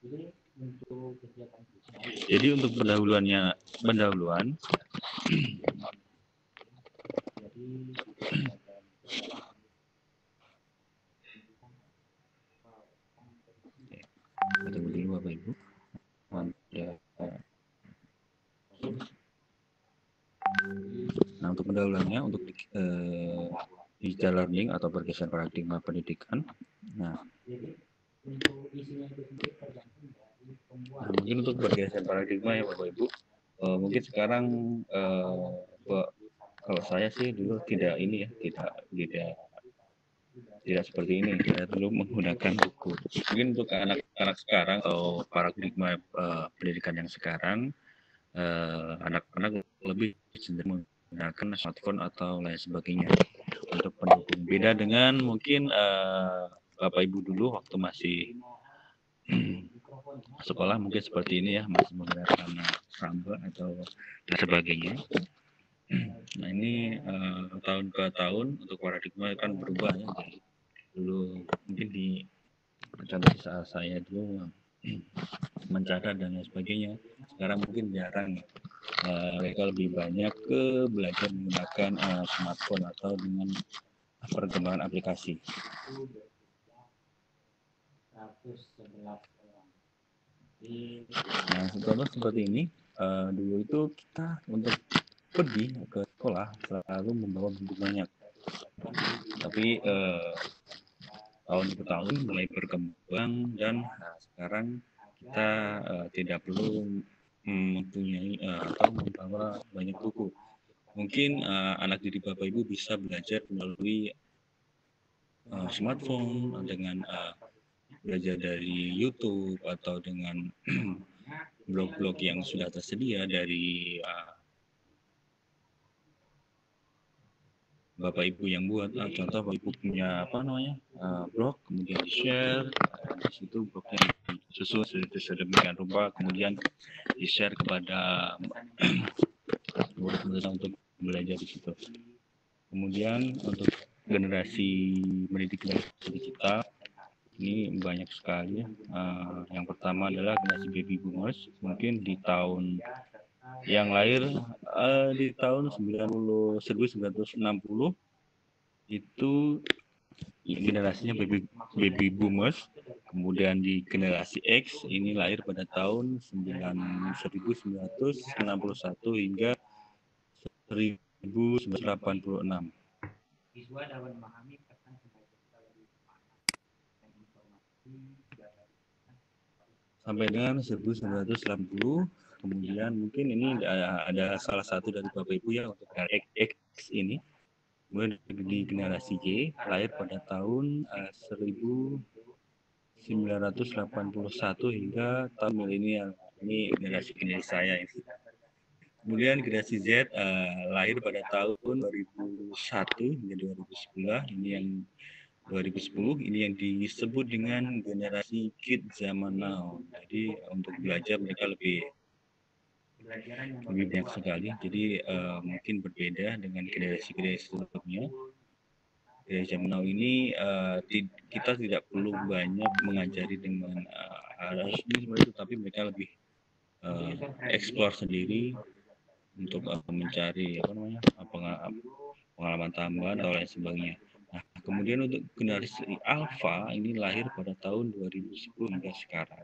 Jadi untuk pendahuluan tunggu dulu Bapak Ibu. Nah, untuk pendahuluannya untuk digital learning atau pergeseran paradigma pendidikan. Nah, mungkin untuk pergeseran paradigma ya Bapak Ibu, mungkin sekarang kalau saya sih dulu tidak ini ya, tidak seperti ini. Saya dulu menggunakan buku. Mungkin untuk anak-anak sekarang atau paradigma pendidikan yang sekarang, anak-anak lebih cenderung menggunakan smartphone atau lain sebagainya untuk pendukung. Beda dengan mungkin Bapak Ibu dulu waktu masih sekolah mungkin seperti ini ya, masih menggunakan Ramba atau lain sebagainya. Nah ini tahun ke tahun untuk paradigma kan berubah ya. Jadi dulu mungkin di contoh saat saya dulu mencatat dan lain sebagainya, sekarang mungkin jarang. Mereka lebih banyak ke belajar menggunakan smartphone atau dengan perkembangan aplikasi. Nah, contoh seperti ini, dulu itu kita untuk pergi ke sekolah selalu membawa buku banyak. Tapi tahun ke tahun mulai berkembang dan sekarang kita tidak perlu mempunyai atau membawa banyak buku. Mungkin anak didik Bapak Ibu bisa belajar melalui smartphone dengan belajar dari YouTube atau dengan blog-blog yang sudah tersedia dari Bapak Ibu yang buat. Contoh Bapak Ibu punya blog, kemudian di share di situ blognya disusun sedemikian rupa, kemudian di share kepada murid-murid untuk belajar di situ. Kemudian untuk generasi mendidik digital ini banyak sekali. Yang pertama adalah generasi baby boomers, mungkin di tahun yang lahir di tahun 1960 itu generasinya baby boomers. Kemudian di generasi X ini lahir pada tahun 1961 hingga 1986. Sampai dengan 1980, kemudian mungkin ini ada salah satu dari Bapak Ibu ya untuk X ini. Kemudian di generasi Y lahir pada tahun 1981 hingga tahun milenial. Ini generasi saya ini. Kemudian generasi Z lahir pada tahun 2001 hingga 2010. Ini yang 2010 ini yang disebut dengan generasi kid zaman now. Jadi untuk belajar mereka lebih banyak sekali. Jadi mungkin berbeda dengan generasi-generasi sebelumnya. Generasi zaman now ini kita tidak perlu banyak mengajari dengan harus seperti itu, tapi mereka lebih explore sendiri untuk mencari pengalaman tambahan atau lain sebagainya. Nah, kemudian untuk generasi Alpha ini lahir pada tahun 2010 hingga sekarang.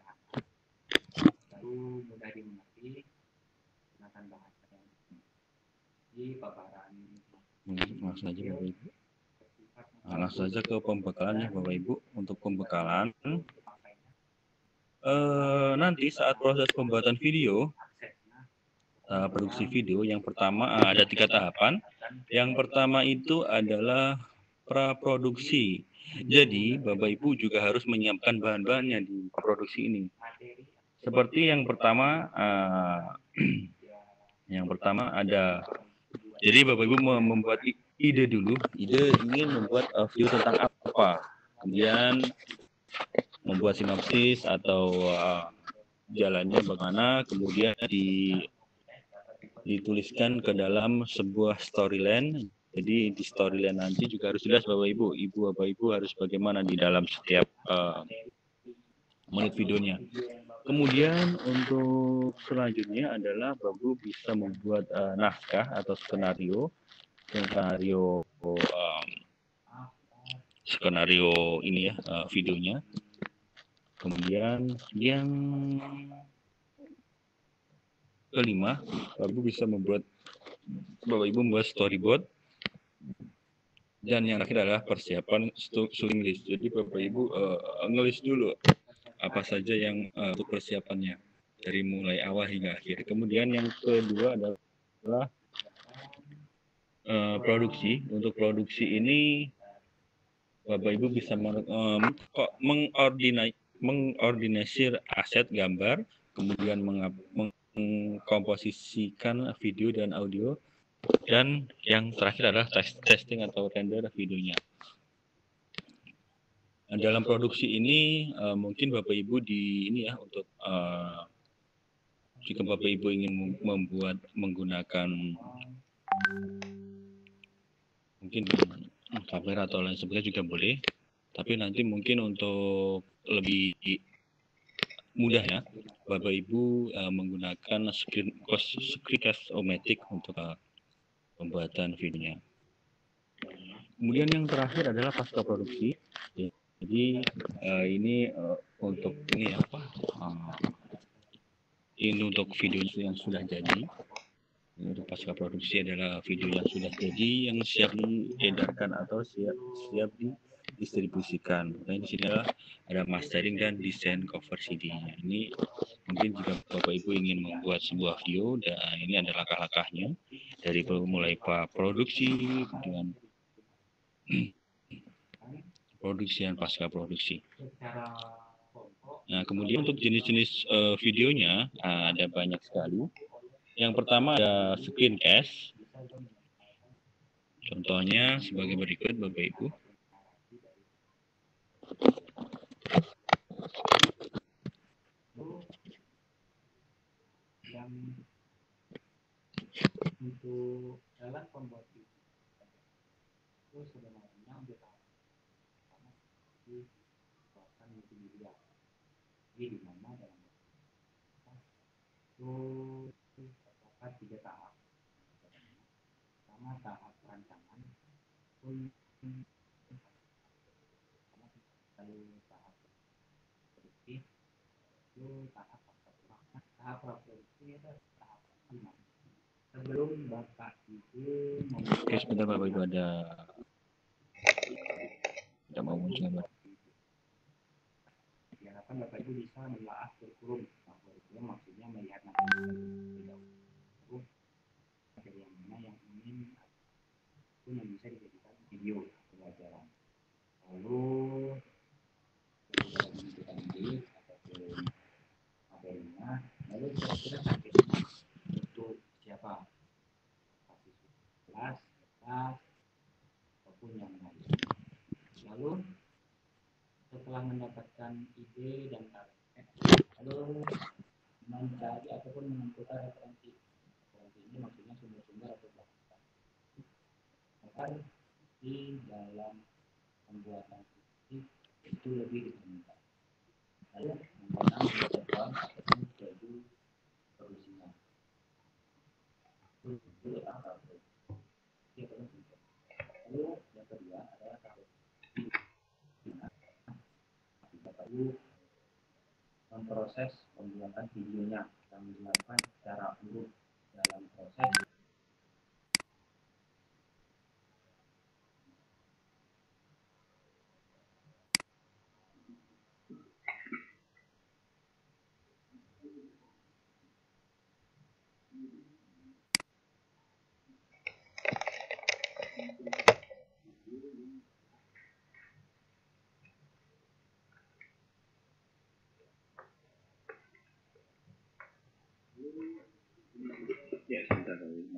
Langsung aja Bapak Ibu. Langsung saja ke pembekalan ya Bapak Ibu. Untuk pembekalan nanti saat proses pembuatan video, produksi video, yang pertama ada 3 tahapan. Yang pertama itu adalah praproduksi. Jadi Bapak Ibu juga harus menyiapkan bahan-bahannya di produksi ini. Seperti yang pertama ada, jadi Bapak Ibu membuat ide dulu, ide ingin membuat video tentang apa, kemudian membuat sinopsis atau jalannya bagaimana, kemudian dituliskan ke dalam sebuah storyline. Jadi di storyline nanti juga harus jelas Bapak Ibu harus bagaimana di dalam setiap menit videonya. Kemudian untuk selanjutnya adalah Bapak bisa membuat naskah atau skenario ini ya, videonya. Kemudian yang kelima, Bapak bisa membuat storyboard. Dan yang terakhir adalah persiapan shooting list. Jadi Bapak Ibu ngelis dulu apa saja yang untuk persiapannya dari mulai awal hingga akhir. Kemudian yang kedua adalah produksi. Untuk produksi ini Bapak Ibu bisa mengordinasir aset gambar, kemudian mengkomposisikan video dan audio, dan yang terakhir adalah testing atau render videonya. Dalam produksi ini mungkin Bapak Ibu untuk jika Bapak Ibu ingin menggunakan mungkin kamera atau lain sebagainya juga boleh, tapi nanti mungkin untuk lebih mudah ya, Bapak Ibu menggunakan Screencast-O-Matic untuk pembuatan videonya. Kemudian yang terakhir adalah pasca produksi. Jadi ini untuk ini ini untuk video yang sudah jadi. Untuk pasca produksi adalah video yang sudah jadi, yang siap diedarkan atau siap didistribusikan. Nah, di sini ada mastering dan desain cover CD-nya. Ini mungkin jika Bapak Ibu ingin membuat sebuah video, dan ini ada langkah-langkahnya dari mulai produksi dengan produksi dan pasca produksi. Nah, kemudian untuk jenis-jenis videonya ada banyak sekali. Yang pertama ada screencast. Contohnya sebagai berikut, Bapak Ibu. Untuk dalam pembuat itu sebenarnya di kawasan multimedia. Jadi di mana dalam itu terdapat 3 tahap. Pertama tahap perancangan, lalu tahap produksi, lalu tahap pasca. Tahap produksi itu tahap 5. Sebelum Bapak Ibu oke, sebentar Bapak Ibu ada tidak mau muncul gambar. Diharapkan Bapak Ibu bisa menelaah kurikulum. Kurikulum maksudnya melihat materi yang mana yang ingin pun yang bisa dijadikan video pelajaran. Lalu menentukan ide ataupun materinya, lalu kira-kira target untuk siapa? Kelas, ataupun yang lain. Lalu setelah mendapatkan ide dan target, lalu mencari ataupun menentukan referensi. Referensi ini maksudnya sumber-sumber atau bahan agar di dalam pembuatan itu lebih ditemukan. Lalu menggunakan jadwal ataupun schedule produksinya. Lalu yang kedua adalah tahap memproses pembuatan videonya yang dilakukan secara urut dalam proses ya, sebentar.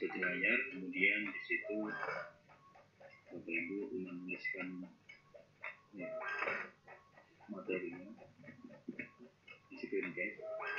di layar, kemudian di situ Bapak Ibu menuliskan ya, materinya di screen guys.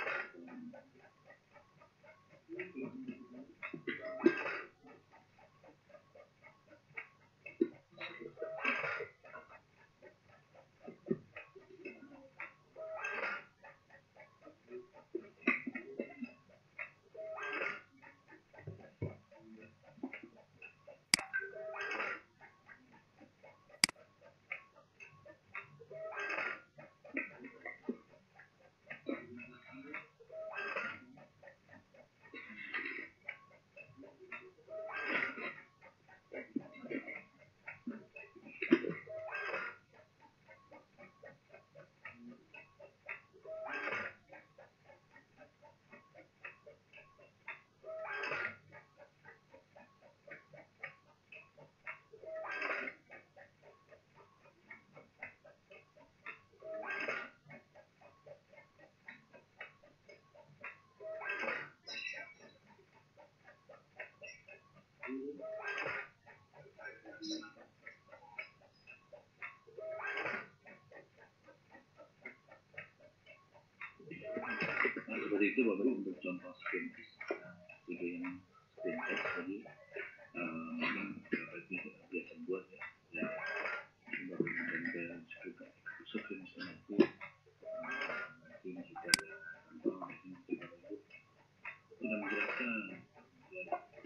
Nah, seperti itu Bapak Ibu untuk contoh screen video yang screen test tadi mungkin Bapak Ibu sudah biasa buat ya. Ya, Bapak Ibu dan ke screen itu nanti kita contoh mungkin Bapak Ibu sudah menjelaskan ya,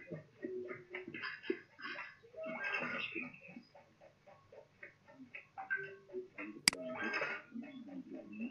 contoh screen test. Dan kita lanjut selanjutnya.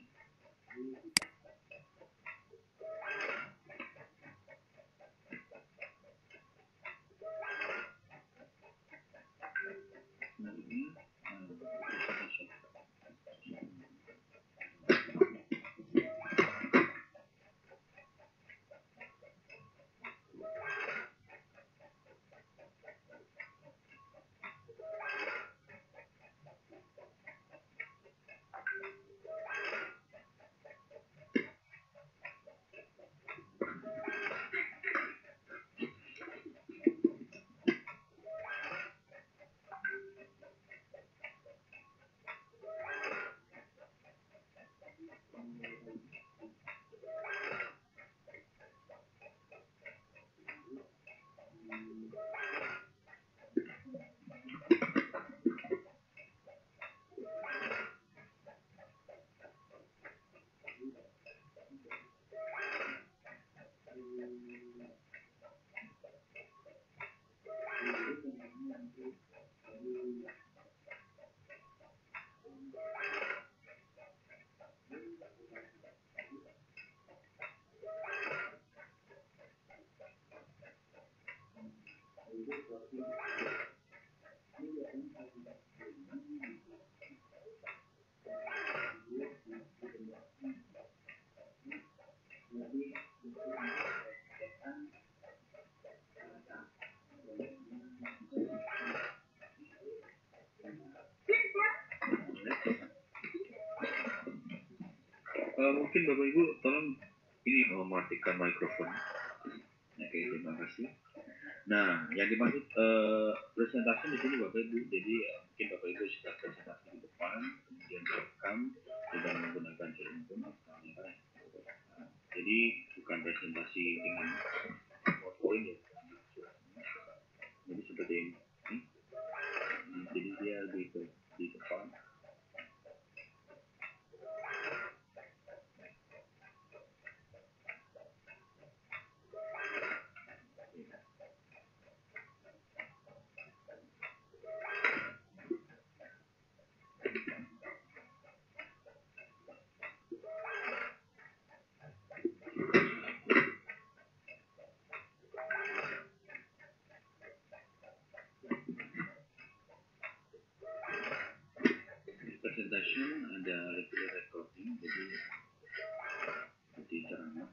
Mungkin Bapak Ibu tolong ini mematikan mikrofon. Oke, terima kasih. Nah, yang dimaksud presentasi di sini Bapak Ibu, jadi mungkin Bapak Ibu sudah presentasi di depan, kemudian direkam dengan menggunakan handphone atau kamera. Nah, jadi bukan presentasi dengan PowerPoint ya. Jadi seperti ini. Jadi dia di depan. Presentation ada recording, jadi ceramah.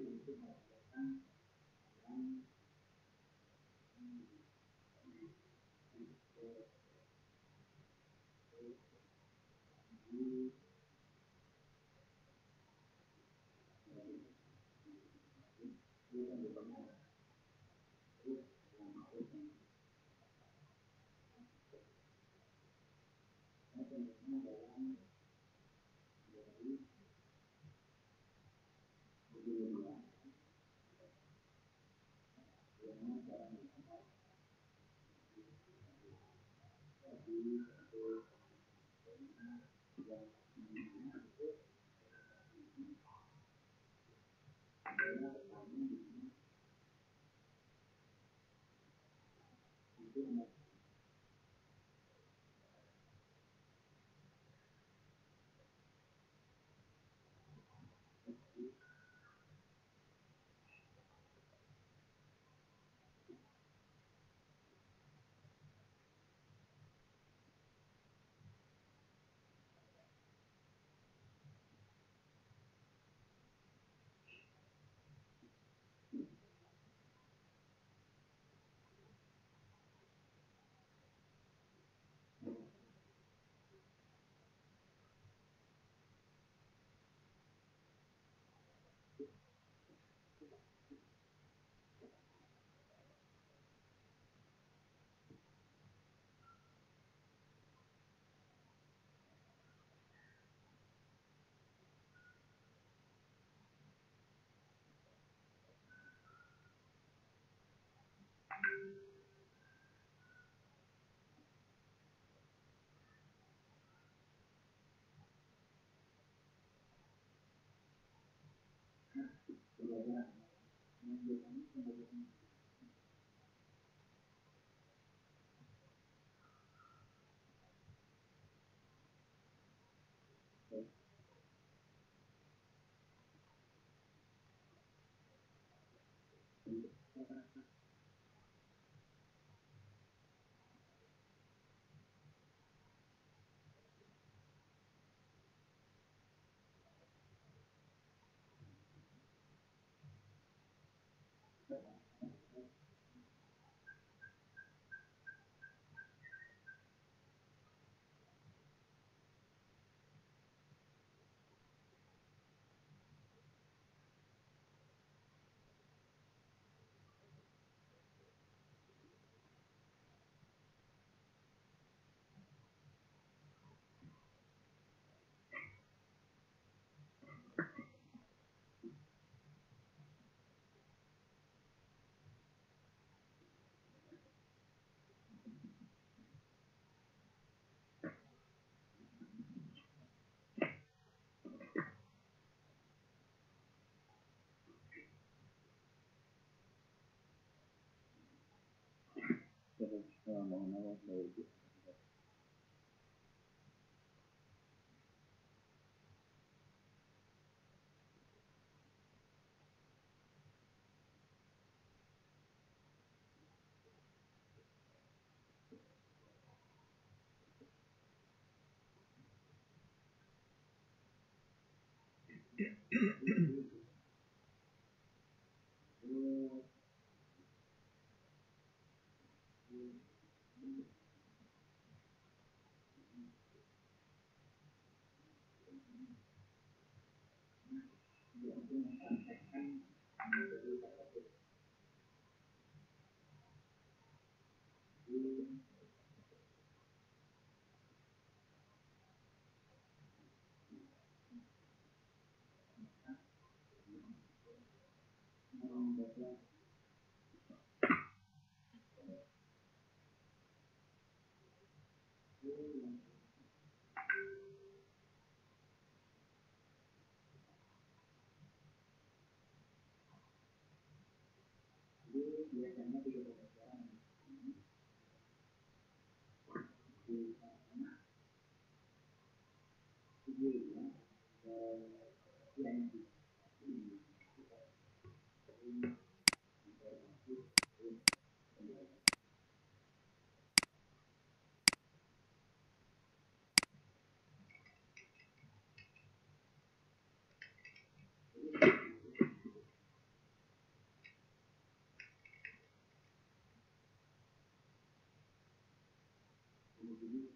Mohon maaf saya itu.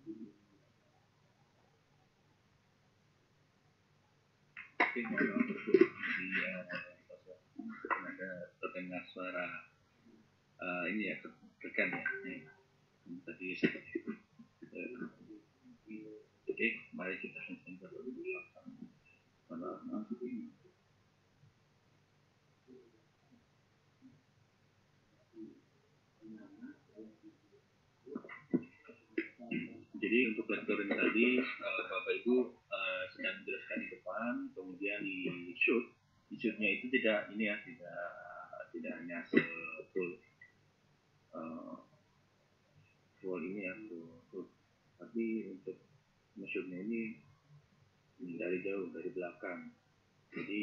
Oke, di ada terdengar suara ini ya, tekan ya. Tadi seperti itu. Oke, mari kita langsung ke jadi untuk lecturing tadi Bapak Ibu sedang menjelaskan di depan, kemudian di shootnya itu tidak ini ya, tidak hanya full ini ya, full. Tapi untuk shootnya ini dari jauh, dari belakang. Jadi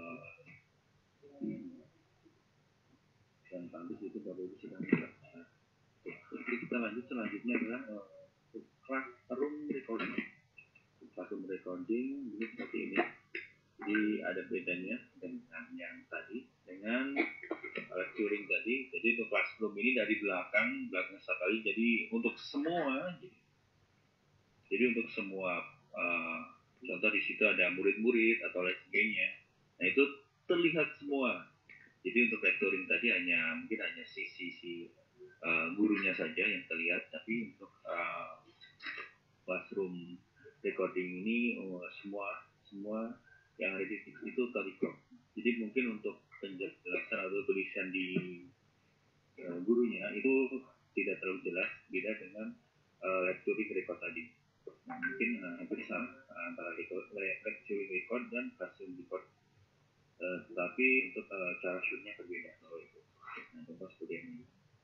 yang bagus itu Bapak Ibu sedang melihat. Kita lanjut selanjutnya adalah classroom recording. Classroom recording ini seperti ini. Jadi ada bedanya dengan yang tadi dengan lecturing tadi. Jadi untuk classroom ini dari belakang sekali. Jadi untuk semua, jadi untuk semua contoh di situ ada murid-murid atau lain sebagainya. Nah itu terlihat semua. Jadi untuk lecturing tadi mungkin hanya sisi gurunya saja yang terlihat, tapi untuk classroom recording ini semua yang ada di situ terrecord. Jadi mungkin untuk penjelasan atau tulisan di gurunya itu tidak terlalu jelas, beda dengan lecturing record tadi. Nah, mungkin hampir sama antara lecturing record dan classroom record. Tetapi untuk cara shootnya berbeda kalau itu. Nah, contoh seperti ini.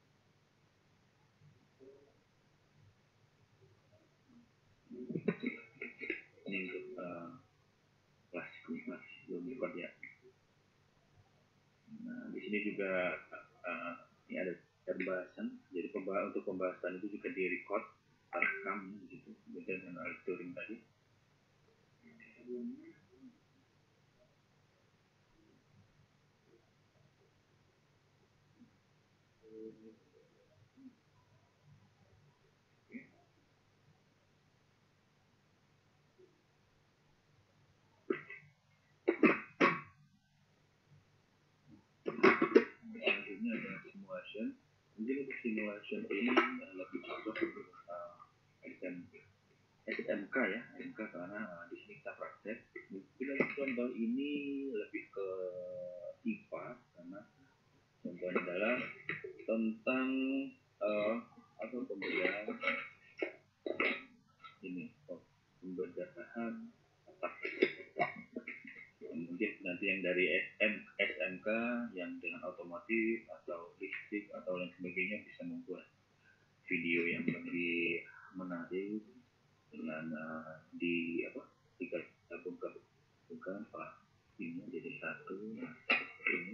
Ini untuk classroom record ya. Nah, di sini juga ini ada pembahasan. Jadi untuk pembahasan itu juga direcord, rekam gitu, beda dengan lecturing tadi. Selanjutnya ada simulation. Mungkin untuk simulation ini lebih cocok untuk SMK ya, SMK karena di sini kita praktek. Mungkin contoh ini lebih ke IPA karena contohnya adalah tentang pembedaan ini, pembedaan otak. Mungkin nanti yang dari SMK yang dengan otomotif atau listrik atau lain sebagainya bisa membuat video yang lebih menarik dengan digabungkan Pak ini jadi satu. Ini.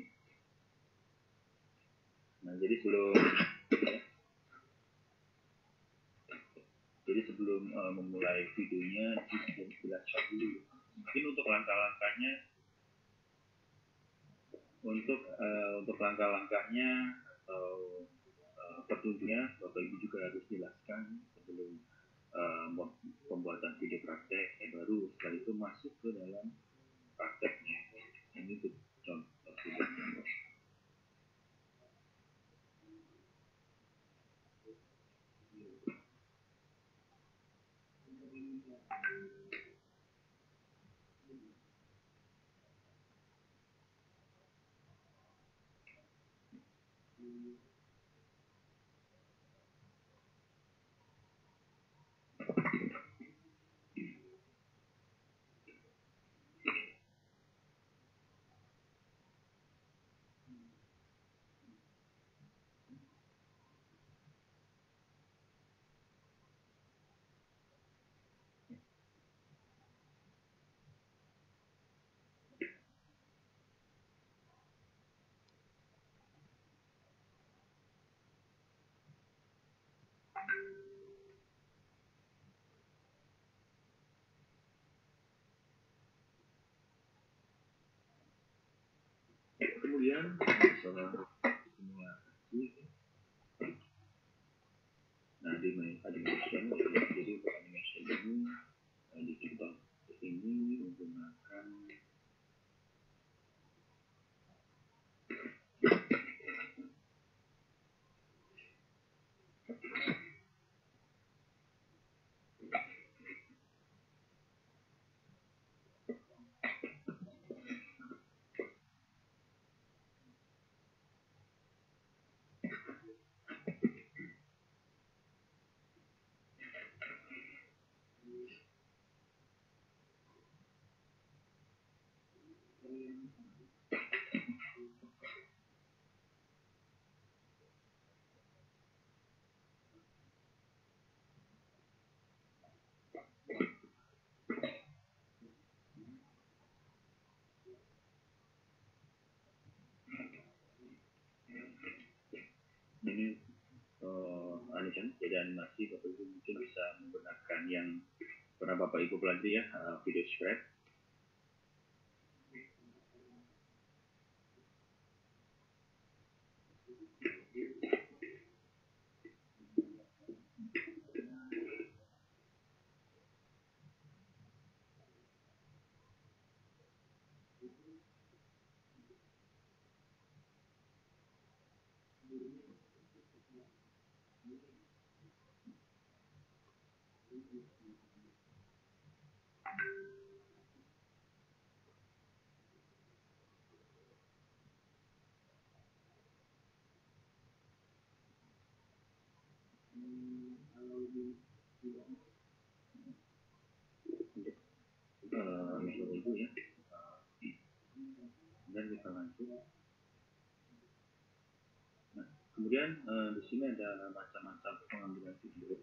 Nah jadi sebelum memulai videonya dijelaskan dulu mungkin untuk langkah-langkahnya atau petunjuknya Bapak Ibu juga harus jelaskan sebelum pembuatan video praktek baru setelah itu masuk ke dalam prakteknya. Ini untuk contoh videonya. Kemudian setelah semua nah di animation jadi di contoh ini menggunakan ini animation, jadi animasi Bapak Ibu mungkin bisa menggunakan yang pernah Bapak Ibu pelajari ya, video script. Untuk Ibu ya, dan kita lanjut. Nah, kemudian di sini ada macam-macam pengambilan video.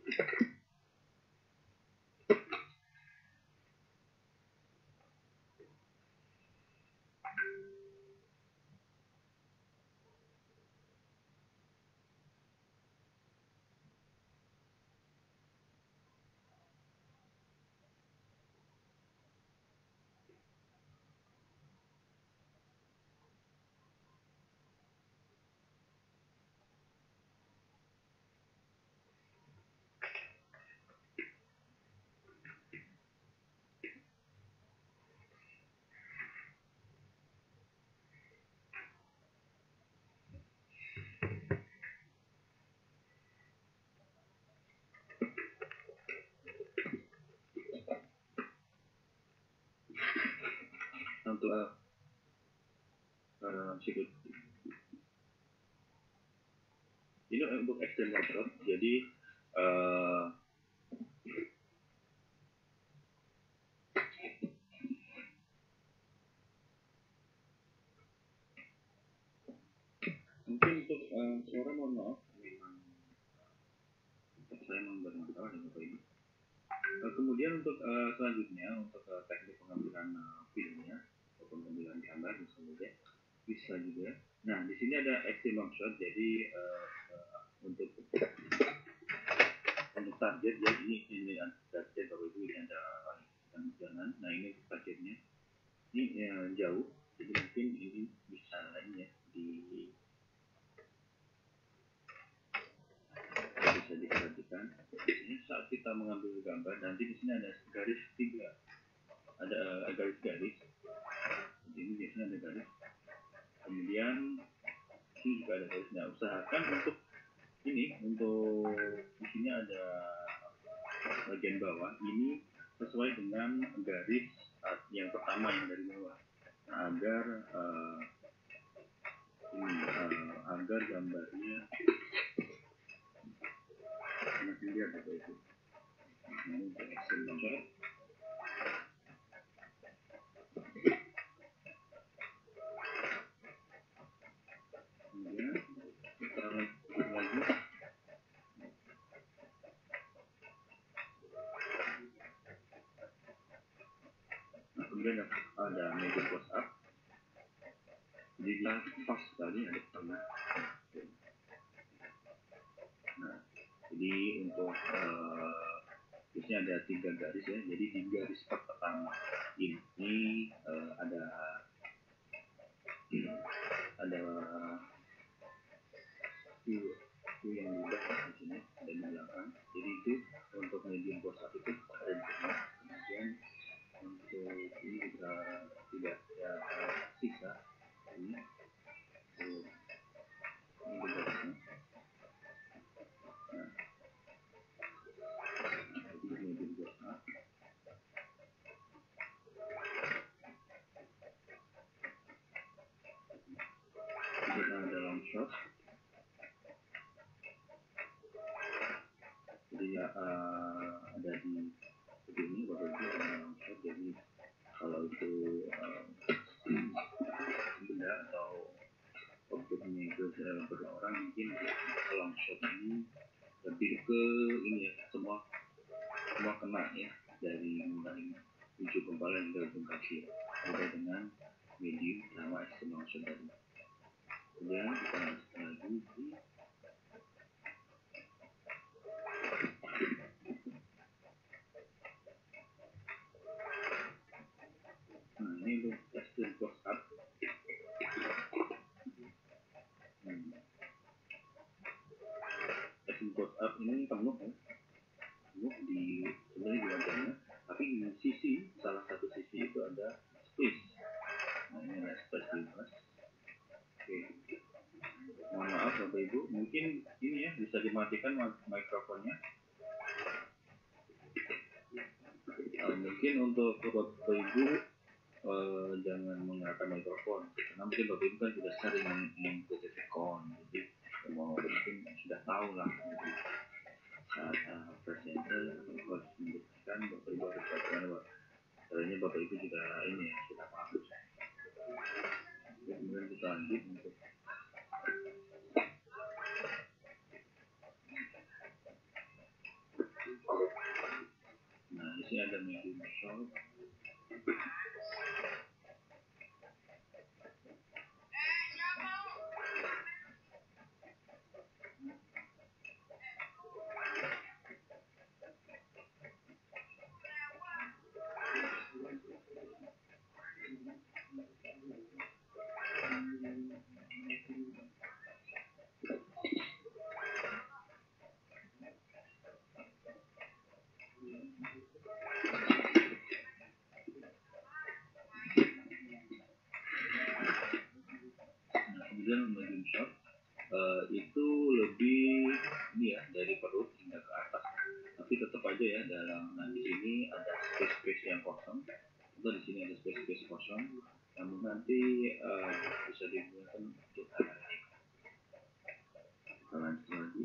Untuk siklus ini untuk extend motor, jadi mungkin untuk suara mohon maaf, memang saya memang bermasalah dengan Bapak Ibu. Kemudian untuk selanjutnya untuk teknik pengambilan filmnya atau pengambilan gambar misalnya bisa juga. Nah di sini ada extreme long shot, jadi untuk target ya, ini target Bapak Ibu, ini ada jalan. Nah ini targetnya ini jauh, jadi mungkin ini bisa lainnya bisa diperhatikan. Ini saat kita mengambil gambar, nanti di sini ada garis tiga, ada garis-garis. Ini biasanya ada garis. Kemudian ini juga ada garis. Nah, usahakan untuk ini, untuk di sini ada bagian bawah ini sesuai dengan garis yang pertama yang dari bawah. Nah, agar agar gambarnya makin lihat Bapak Ibu. Nah, untuk action shot. Kemudian kita lanjut lagi. Nah, kemudian ada medium close up. Jadi dia pas sekali ada di tengah. Nah, jadi untuk di sini ada 3 garis ya. Jadi di garis pertama ini ada itu yang di belakang di sini dan di belakang. Jadi itu untuk medium close up itu ada di tengah. Kemudian ya ada di ini Bapak Ibu jadi kalau itu benda atau objeknya itu berorang mungkin long shot ini lebih ke ini ya semua kena ya dari mulai ujung kepala hingga ujung kaki beda dengan medium sama extreme long shot tadi. Kemudian kita lanjutkan lagi di ini untuk extreme close up. Extreme close up ini penuh ya, penuh di sebenarnya di wajahnya, tapi di sisi salah satu sisi itu ada space. Nah ini ada space bebas. Oke, mohon maaf Bapak Ibu, mungkin ini ya bisa dimatikan mikrofonnya. Mungkin untuk Bapak Ibu jangan menggunakan mikrofon karena mungkin Bapak Ibu kan sudah sering mengikuti VCon, jadi mungkin sudah tahu lah jadi saat presenter harus membuktikan Bapak Ibu harus bagaimana caranya. Bapak Ibu juga ini ya sudah paham. Kemudian kita lanjut untuk di sini ada medium shot. Kemudian medium shot itu lebih ini ya dari perut hingga ke atas, tapi tetap aja ya dalam di sini ada space yang kosong atau di sini ada space kosong namun nanti bisa digunakan untuk hal lain. Kita lanjut lagi.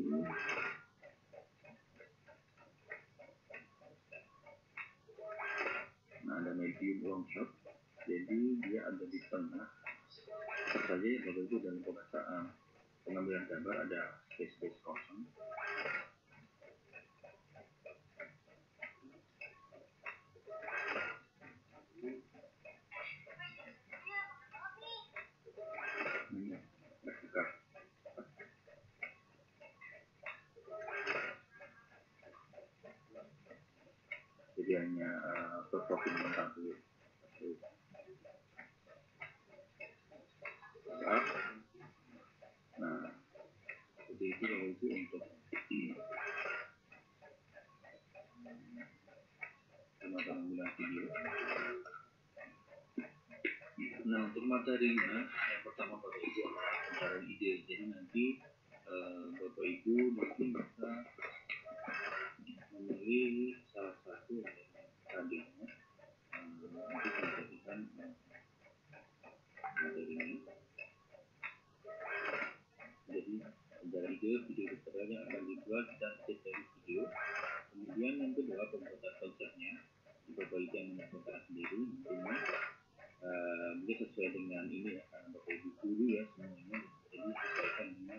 Nah ada medium long shot, jadi dia ada di tengah saja ya Bapak Ibu, dalam pengambilan gambar ada space kosong. Jadi hanya berfokus satu. Nah, seperti itu untuk pengambilan video. Nah, untuk materinya yang pertama Bapak Ibu adalah pencarian ide. Jadi nanti Bapak Ibu mungkin bisa memilih salah satu tadinya nanti dijadikan materinya. Jadi dari video tutorialnya akan dibuat dan set dari video. Kemudian yang kedua pembuatan konsepnya Bapak Ibu yang menentukan sendiri nantinya mungkin sesuai dengan ini ya karena Bapak Ibu guru ya semuanya, jadi sesuaikan dengan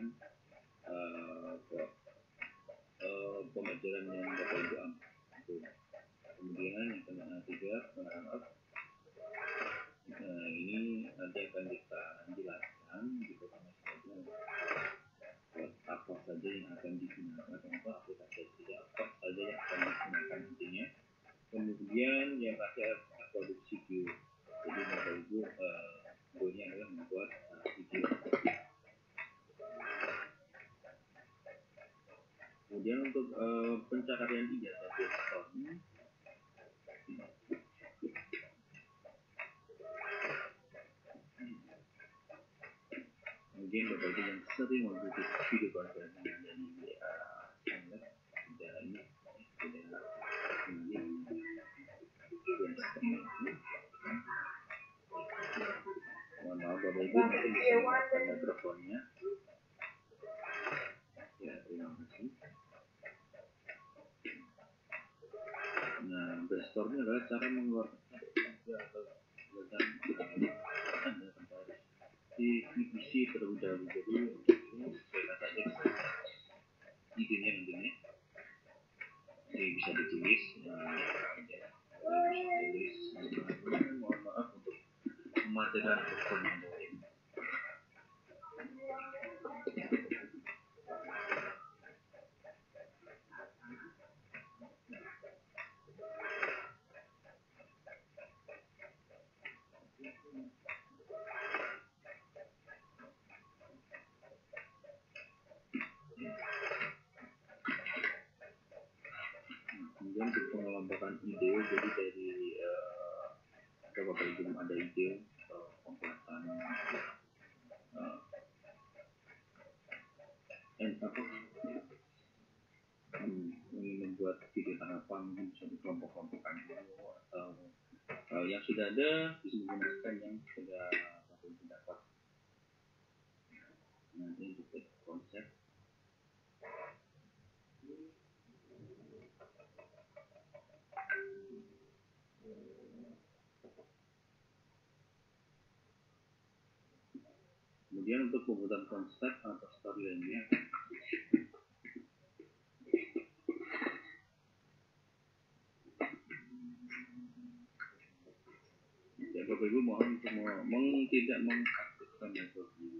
pembelajaran yang Bapak Ibu ambil. Kemudian yang ketiga ini nanti akan kita jelaskan di pertama saja apa saja yang akan digunakan atau aplikasi apa saja yang akan digunakan nantinya. Kemudian yang terakhir produksi video. Jadi Bapak Ibu goalnya adalah membuat video. Kemudian untuk pencarian ide atau brainstorming, mungkin Bapak Ibu yang sering mengikuti video konferensi yang ada di channel tidak ini tidak mohon maaf Bapak Ibu mungkin bisa menggunakan mikrofonnya ya, terima kasih. store-nya adalah cara mengeluarkan atau di PPC terlebih dahulu. Jadi untuk ini sesuaikan saja idenya nantinya. Ini bisa ditulis, mohon maaf untuk mematikan mikrofon. Kemudian untuk pengelompokan ide, jadi dari Bapak Ibu ada ide pembuatan ingin membuat video harapan, mungkin bisa dikelompok-kelompokkan dulu, atau yang sudah ada bisa menggunakan yang sudah Bapak Ibu dapat. Nanti untuk konsep. Kemudian untuk pembuatan konsep atau storyline-nya, ya Bapak Ibu mohon untuk tidak mengaktifkan mikrofon.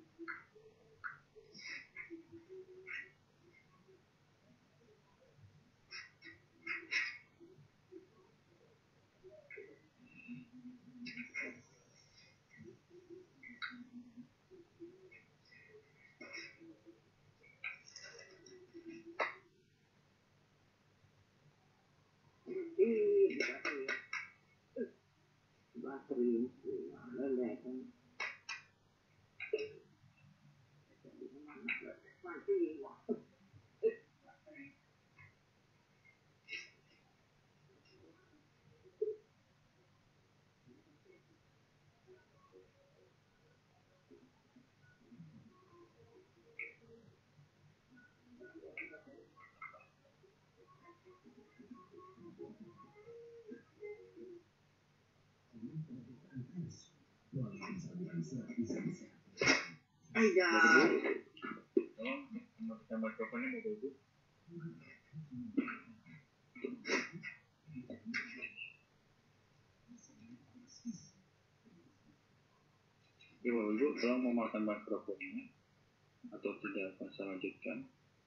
Mematikan mikrofonnya Bapak Ibu. Oke Bapak Ibu, tolong mematikan mikrofonnya atau tidak akan saya lanjutkan.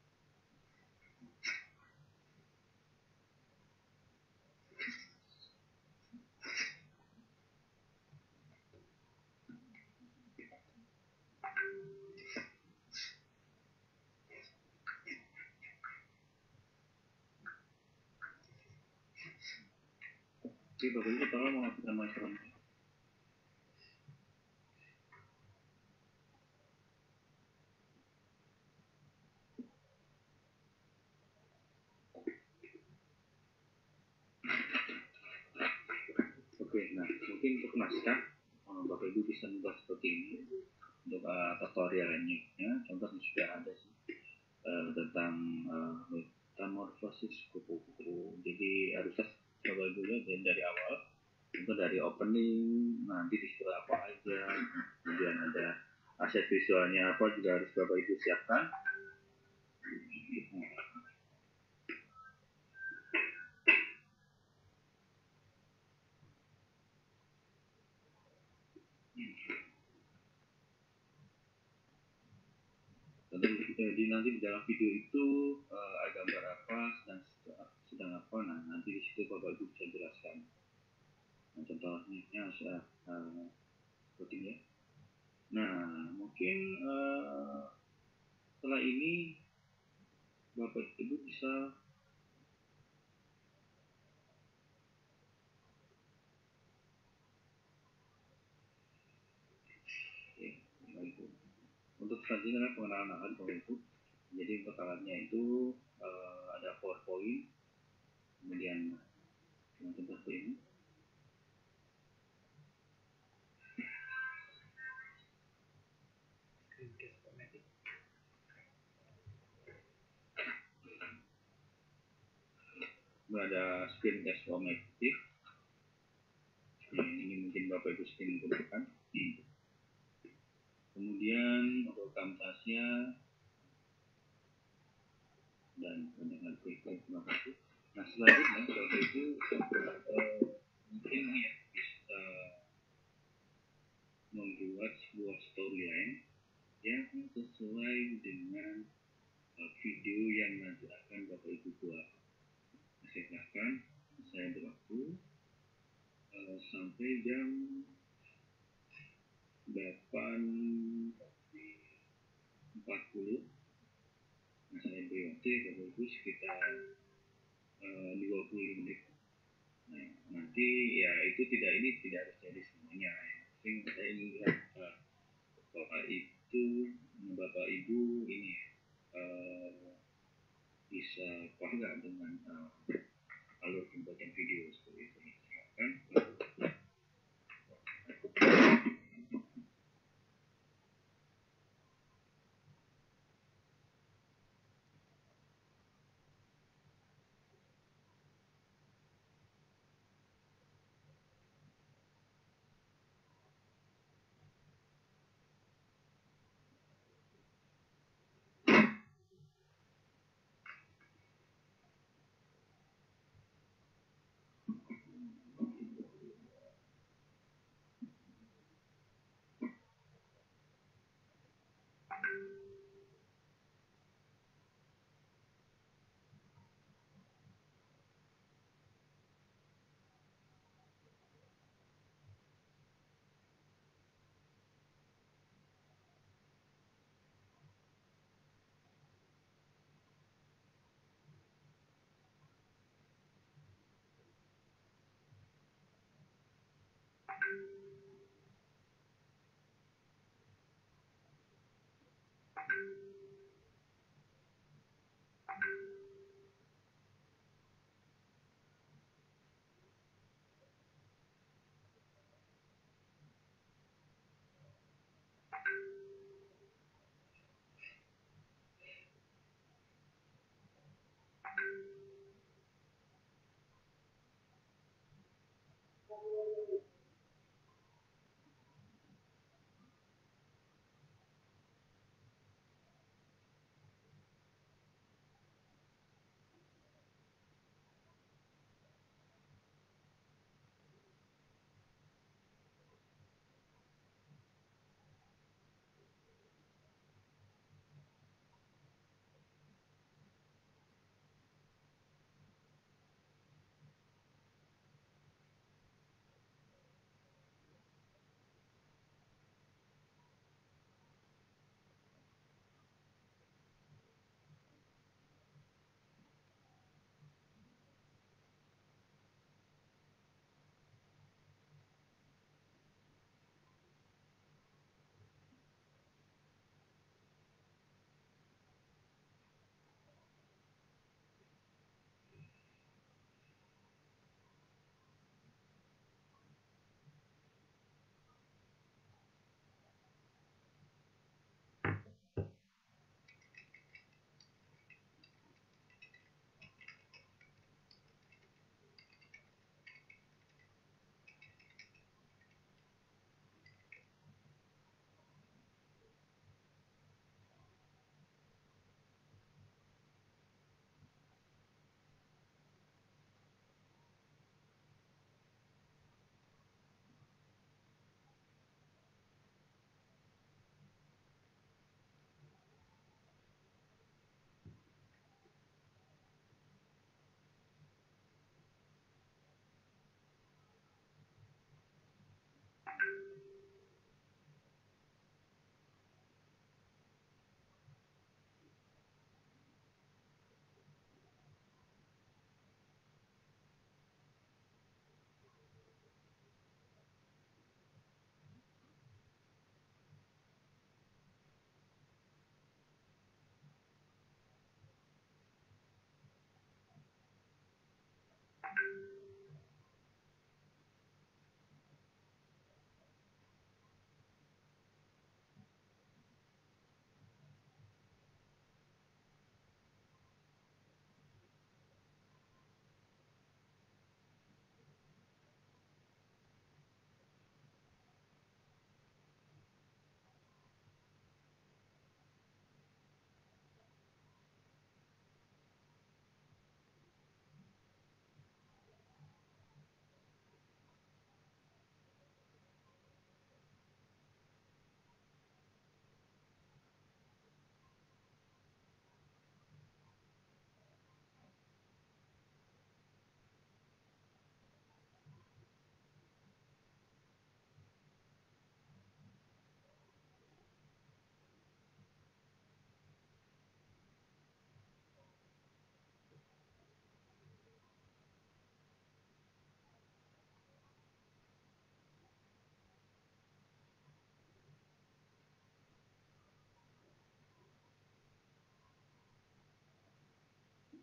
Oke Bapak Ibu, tolong mematikan mikrofonnya. Oke, nah mungkin untuk naskah Bapak Ibu bisa membuat seperti ini untuk tutorialnya. Ya, contohnya sudah ada sih tentang metamorfosis kupu-kupu. Jadi harusnya Bapak Ibu lihat dari awal, itu dari opening, nanti di situ apa aja, kemudian ada aset visualnya apa juga harus Bapak Ibu siapkan. Jadi nanti di dalam video itu ada gambar apa, sedang apa, nah nanti di situ Bapak Ibu bisa jelaskan. Nah, contohnya seperti ini ya. Nah mungkin setelah ini Bapak Ibu bisa untuk selanjutnya adalah pengenalan alat Bapak Ibu. Jadi untuk alatnya itu ada PowerPoint, kemudian seperti ini. Kemudian ada screen cast otomatis. Bapak Ibu sering gunakan. Kemudian untuk kamtasnya dan pendengar berikut, terima kasih. Nah selanjutnya Bapak Ibu mungkin ya bisa membuat sebuah storyline yang sesuai dengan video yang nanti akan Bapak Ibu buat. Silahkan saya berlaku sampai jam 8.40. Nah saya beri waktu Bapak Ibu sekitar 20 menit. Nah nanti ya itu tidak harus jadi semuanya. Yang penting saya ingin lihat Bapak Ibu ini bisa paham nggak dengan alur pembuatan video seperti itu. Silakan.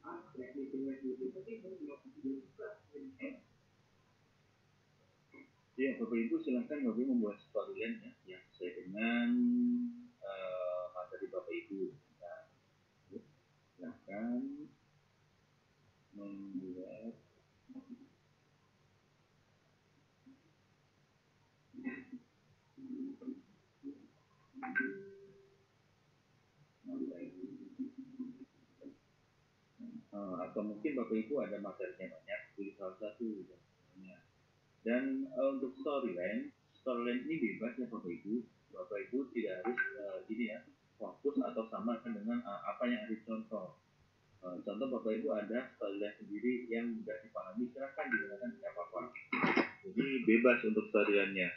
Ya, Bapak Ibu silahkan Bapak Ibu membuat storyline ya, yang sesuai dengan materi Bapak Ibu. Nah, silahkan membuat atau mungkin Bapak Ibu ada materinya banyak, pilih salah satu ya. Dan untuk storyline ini bebas ya Bapak Ibu. Bapak Ibu tidak harus ini ya, fokus atau samakan dengan apa yang ada di contoh. Contoh Bapak Ibu ada storyline sendiri yang mudah dipahami, silahkan digunakan, tidak apa-apa. Jadi bebas untuk storyline-nya.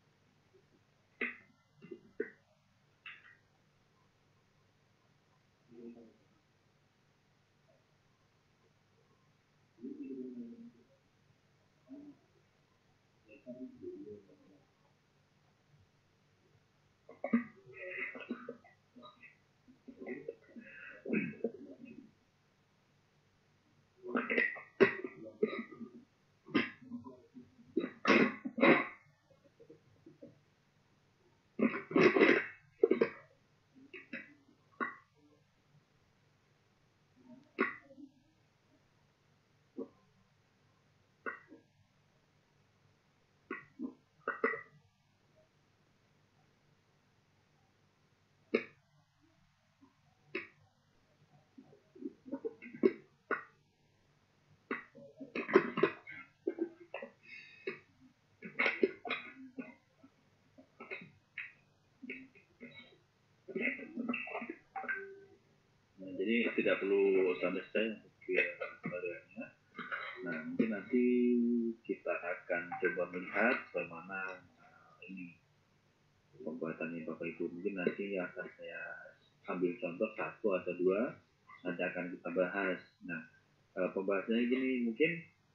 Nah, jadi tidak perlu sampai saya untuk storyline-nya. Nah, mungkin nanti kita akan coba melihat bagaimana ini pembuatannya Bapak Ibu. Mungkin nanti akan saya ambil contoh satu atau dua, nanti akan kita bahas. Nah, pembahasannya gini, mungkin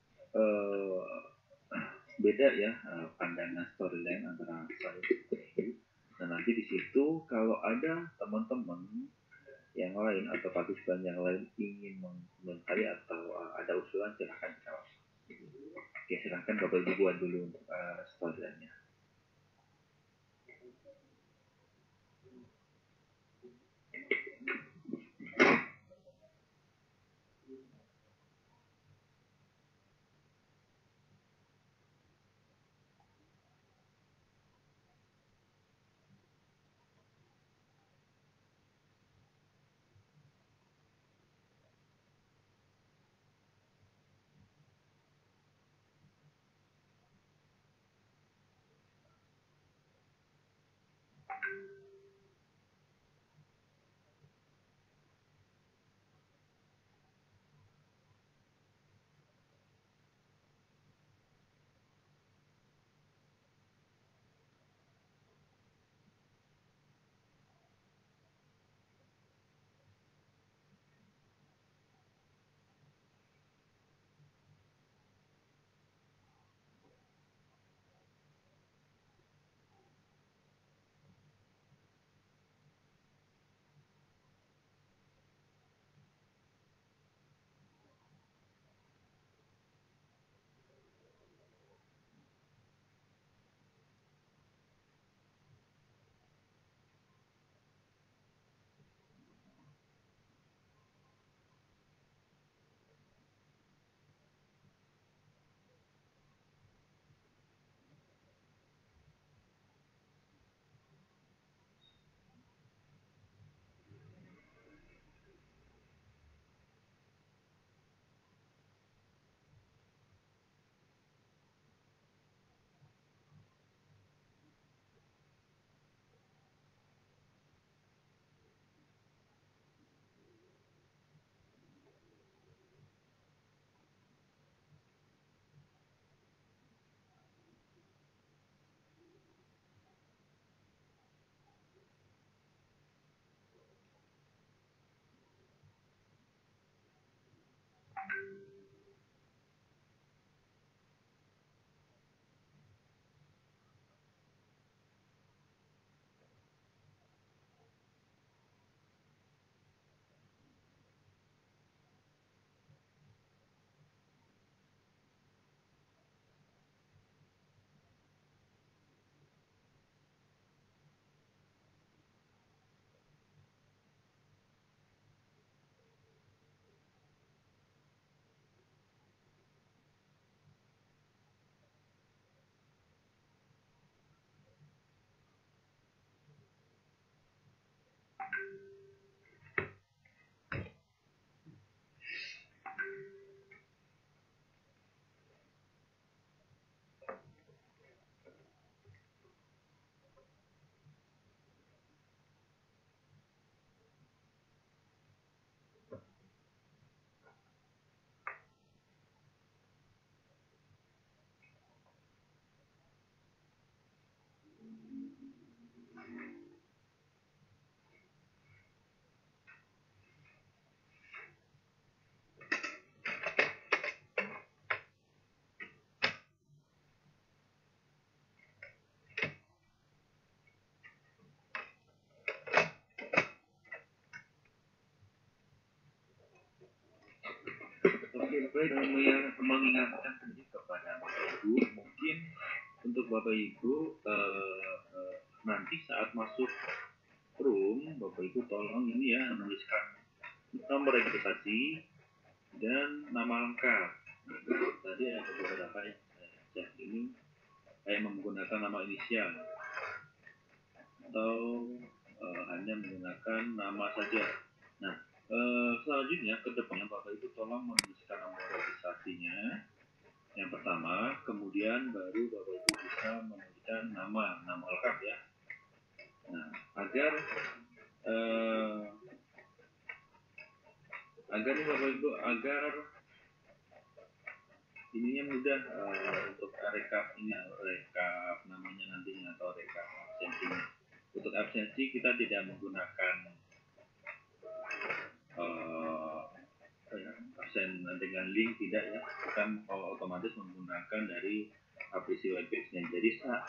beda ya pandangan storyline antara saya dan Bapak Ibu. Nah, nanti di situ kalau ada teman-teman yang lain atau partisipan yang lain ingin mengomentari atau ada usulan, silahkan jawab. Oke, silahkan Bapak Ibu buat dulu untuk storyline-nya. mengingatkan sedikit kepada Bapak Ibu, mungkin untuk Bapak Ibu nanti saat masuk room, Bapak Ibu tolong ini ya menuliskan nomor registrasi dan nama lengkap. Tadi ada beberapa yang saya cek ini kayak menggunakan nama inisial atau hanya menggunakan nama saja. Nah, selanjutnya ke depannya Bapak Ibu tolong menuliskan nomor registrasinya yang pertama, kemudian baru Bapak Ibu bisa menuliskan nama lengkap ya. Nah, agar nih Bapak Ibu agar ininya mudah untuk rekap namanya nantinya atau rekap absensinya. Untuk absensi kita tidak menggunakan absen dengan link, tidak ya, kita otomatis menggunakan dari aplikasi webpage-nya. Jadi saat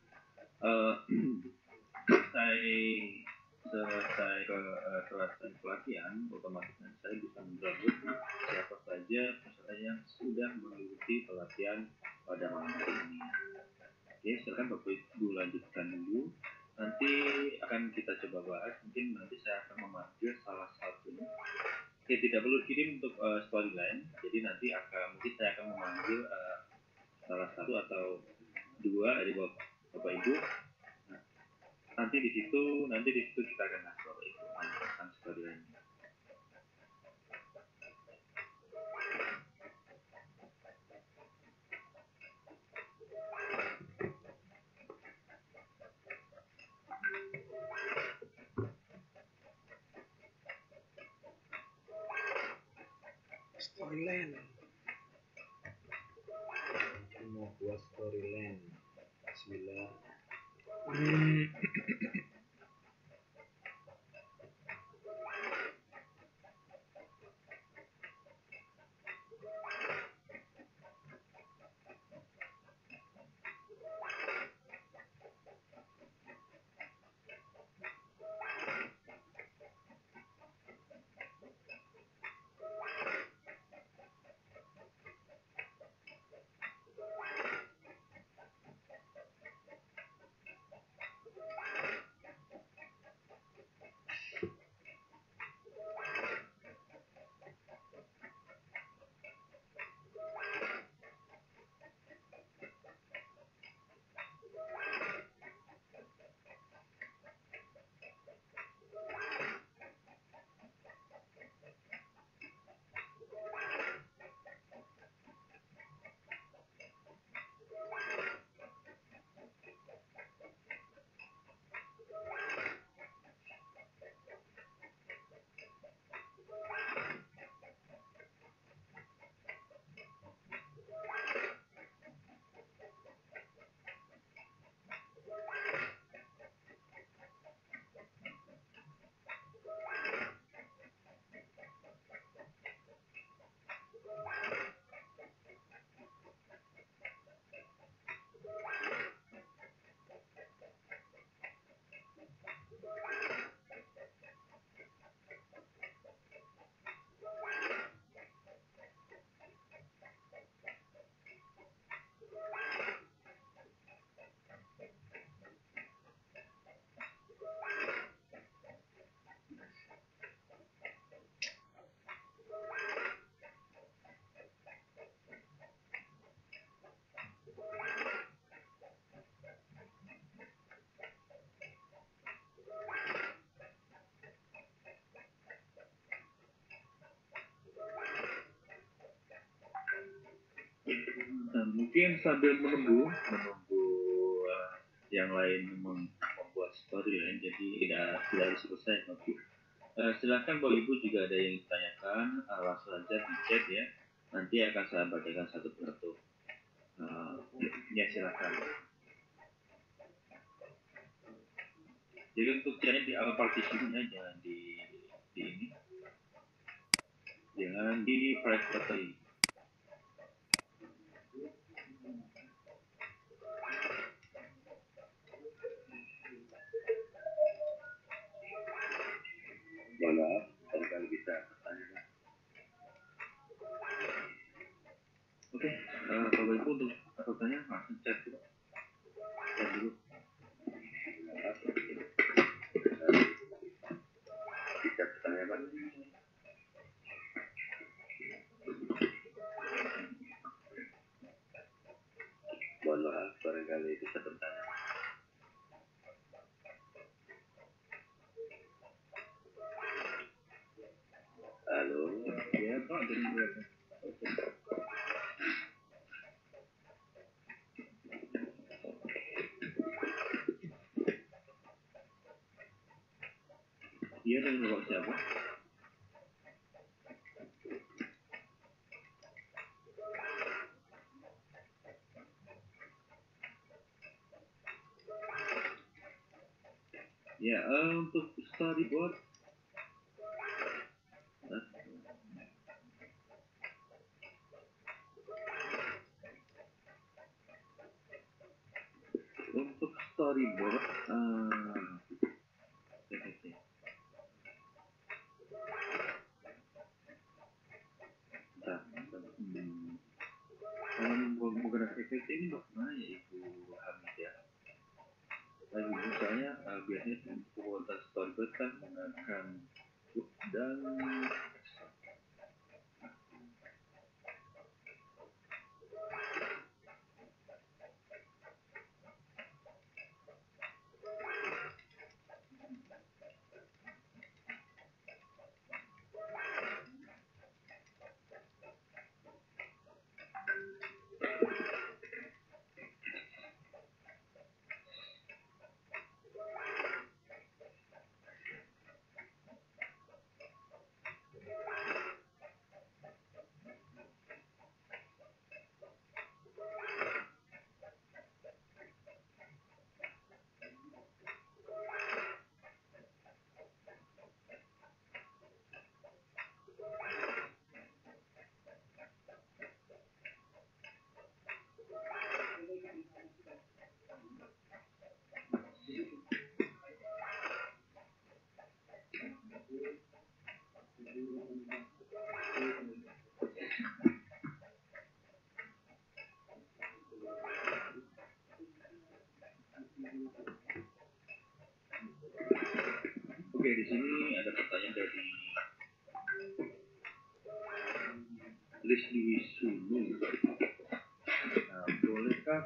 selesai pelatihan, otomatis saya bisa mendownload siapa saja peserta yang sudah mengikuti pelatihan pada malam hari ini. Oke, silakan Bapak Ibu lanjutkan dulu. Nanti akan kita coba bahas. Mungkin nanti saya akan memanggil salah satunya. Oke, tidak perlu kirim untuk storyline. Jadi nanti mungkin saya akan memanggil salah satu atau dua dari Bapak Ibu. Nanti di situ kita akan ngasih Bapak Ibu tentang storyline. Storyline. Mau buat storyline. Bismillah. Mungkin sambil menunggu yang lain membuat storyline, jadi tidak harus selesai. Silakan Bapak Ibu juga ada yang ditanyakan, langsung saja di chat ya. Nanti akan saya bacakan satu persatu. Ya silakan. Jadi untuk chatnya di awal partisinya jangan di ini, jangan di private. Maaf, barangkali bisa bertanya. Oke, Bapak Ibu untuk pertanyaan langsung chat dulu. Bisa bertanya Pak? Mohon maaf, barangkali bisa bertanya. Halo, ya Pak, dengar. Iya, dengan Bapak siapa? Ya, untuk storyboard, untuk storyboard, PPT. Bentar, bentar. Kalau menggunakan PPT ini bagaimana ya Ibu Hamid ya? Lagi misalnya biasanya untuk pembuatan storyboard kan menggunakan Word dan oke, di sini ada pertanyaan dari Lisdi Sulu. Nah, bolehkah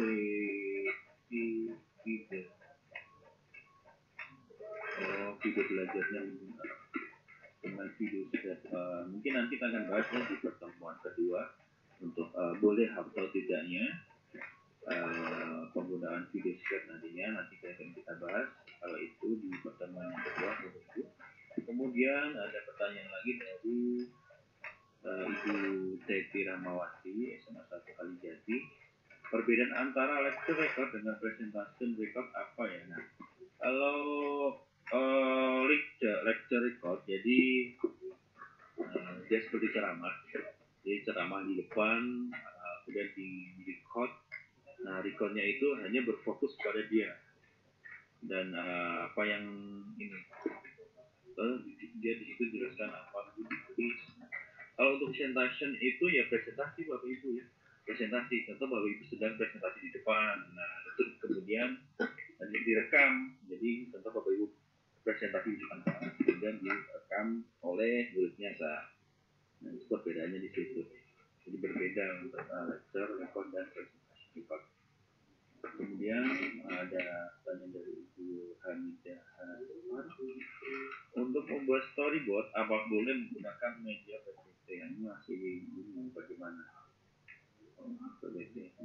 video belajarnya dengan video set? Mungkin nanti kita akan bahasnya di pertemuan kedua untuk boleh atau tidaknya penggunaan video set nantinya. Nanti akan kita bahas kalau itu di pertemuan yang kedua. Kemudian ada pertanyaan lagi dari Ibu Teti Ramawati, SMA 1 Kalijati. Perbedaan antara lecture record dengan presentation record apa ya? Nah, kalau lecture record, jadi dia seperti ceramah. Jadi ceramah di depan, kemudian di record. Nah, recordnya itu hanya berfokus pada dia. Dan apa yang ini, dia di situ jelaskan apa. Kalau untuk presentation itu ya presentasi Bapak Ibu ya. Presentasi, contoh Bapak Ibu sedang presentasi di depan. Nah, itu kemudian nanti direkam. Jadi contoh Bapak Ibu presentasi di depan, kemudian direkam oleh muridnya. Nah, itu perbedaannya di situ. Jadi berbeda untuk lecture, record, dan presentasi record. Kemudian ada pertanyaan dari Ibu Hamidah. Untuk membuat storyboard, apa boleh menggunakan media PPT? Ini masih bingung bagaimana PPT.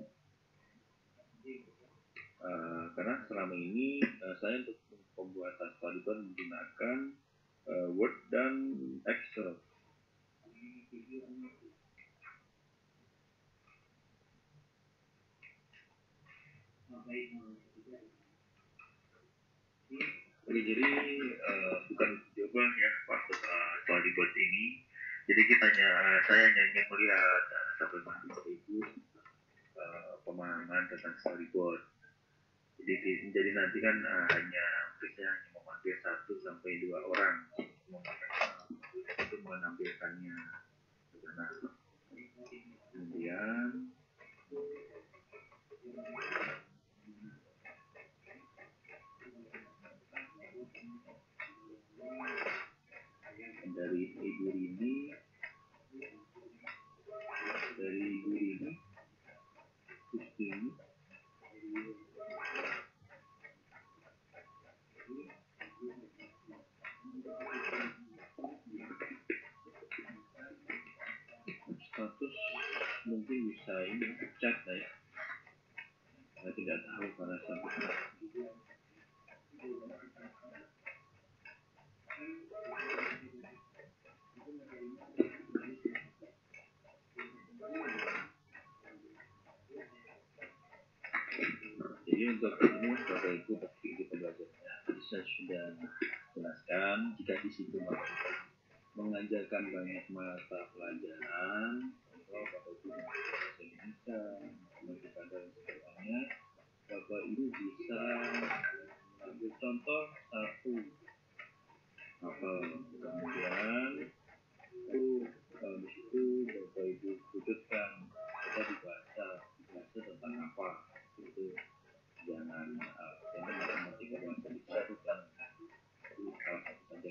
Karena selama ini saya untuk pembuatan storyboard menggunakan Word dan Excel. Oke, jadi bukan coba ya waktu storyboard ini. Jadi saya hanya melihat sampai Bapak Ibu pemahaman tentang storyboard. Jadi nanti kan hanya memanggil 1 sampai 2 orang untuk menampilkannya. Nah, Kemudian dari Ibu Rini Kustini, status mungkin bisa ini chat ya. Saya tidak tahu karena sampai jadi untuk ini Bapak Ibu bagi pembelajarannya tadi saya sudah jelaskan jika di situ Bapak Ibu mengajarkan banyak mata pelajaran atau Bapak Ibu bahasa Indonesia mengajarkan dan sebagainya, Bapak Ibu bisa ambil contoh satu apa kemudian itu di situ Bapak Ibu wujudkan kita dibaca tentang apa itu jangan matematika bahasa disatukan itu salah satu saja.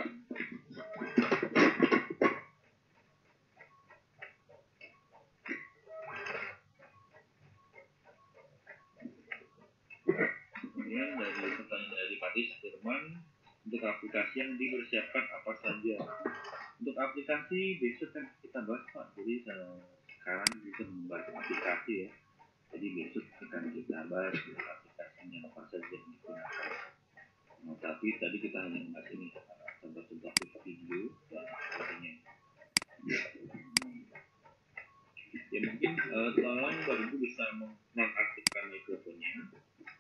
Kemudian dari pertanyaan dari Padis Firman, untuk aplikasi yang dipersiapkan apa saja? Untuk aplikasi besok kan kita bahas Pak, jadi sekarang kita membahas aplikasi ya. Jadi besok akan kita bahas aplikasinya apa saja yang digunakan. Nah, tapi tadi kita hanya membahas ini contoh-contoh video dan sebagainya. Ya mungkin tolong Bapak Ibu bisa mengaktifkan mikrofonnya.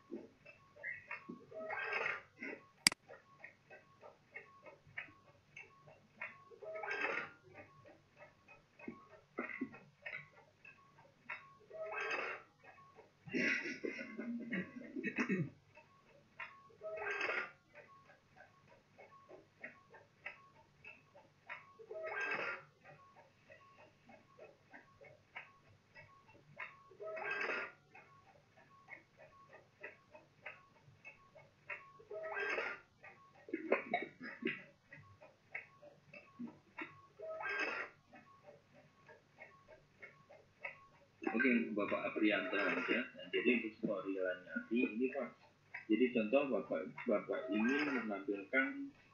Oke, Bapak Aprianto ya. Nah, jadi untuk storyline nanti ini Pak. Jadi contoh Bapak ingin menampilkan